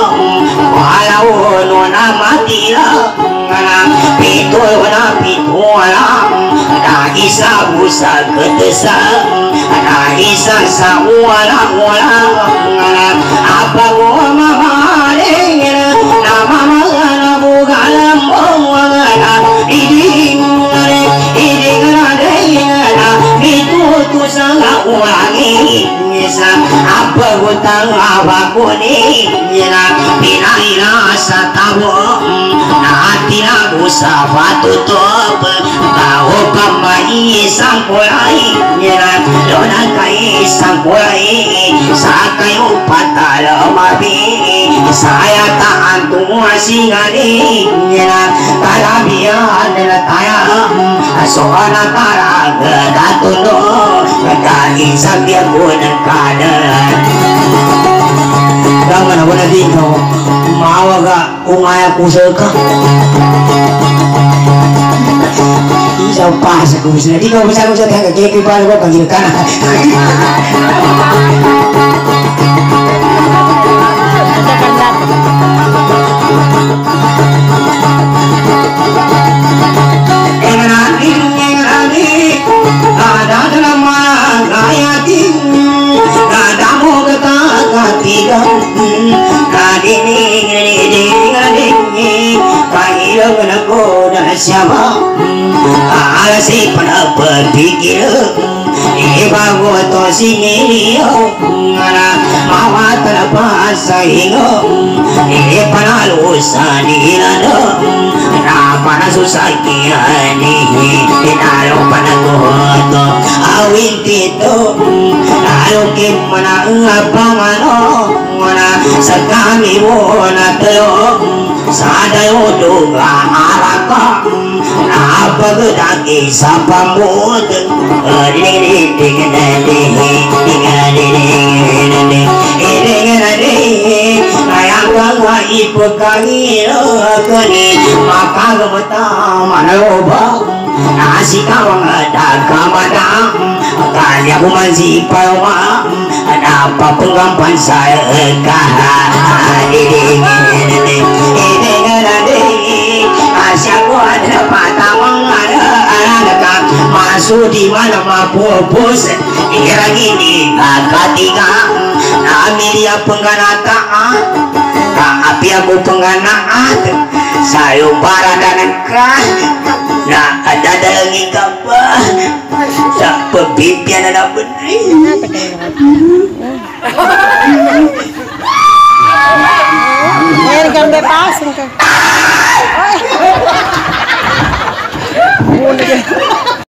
walau nona matila pitu wana pitu wala na isa busa ketesa na isa sa wala wala apa gua mamale na mama na bugalam wala iding iding na pitu tu sanga ulangi apa hutang awaku ni pinaila sa tabo na atina busa patutup kau pamai sang kulai lona kai sang kulai sa kayo patala mabi saya tahan tua singali kalabian na taya soana tara gadatuno kagin sa biyagunan kanan Daman ako na din no mawaga kung ayaw kusal ka isaw pa sa kusal di ko masagot sa kaya kaya kaya pala ko kagil ka na siapa alasi pada berpikir iba goto singilio ngana mawa terlepas saingo ipanalu sanilado na pana susakirani inalo panagoto awin tito nalo kimana ngapamano ngana sakami wona telo sadayo duga araka napagdaki sa pamut ding ding ding ding kayang kang ipagkangilo kani makagabata manoba nasi kawang dagkamadang kanya kumansipaw ma apa penggampan saya ada patawang ada anak masuk di mana mapupus kira gini katiga nami dia pengganaan api aku pengganaan sayur para dan kan nah ada dalangi kapal sa pebibian ada benih Air gambar pasang ka.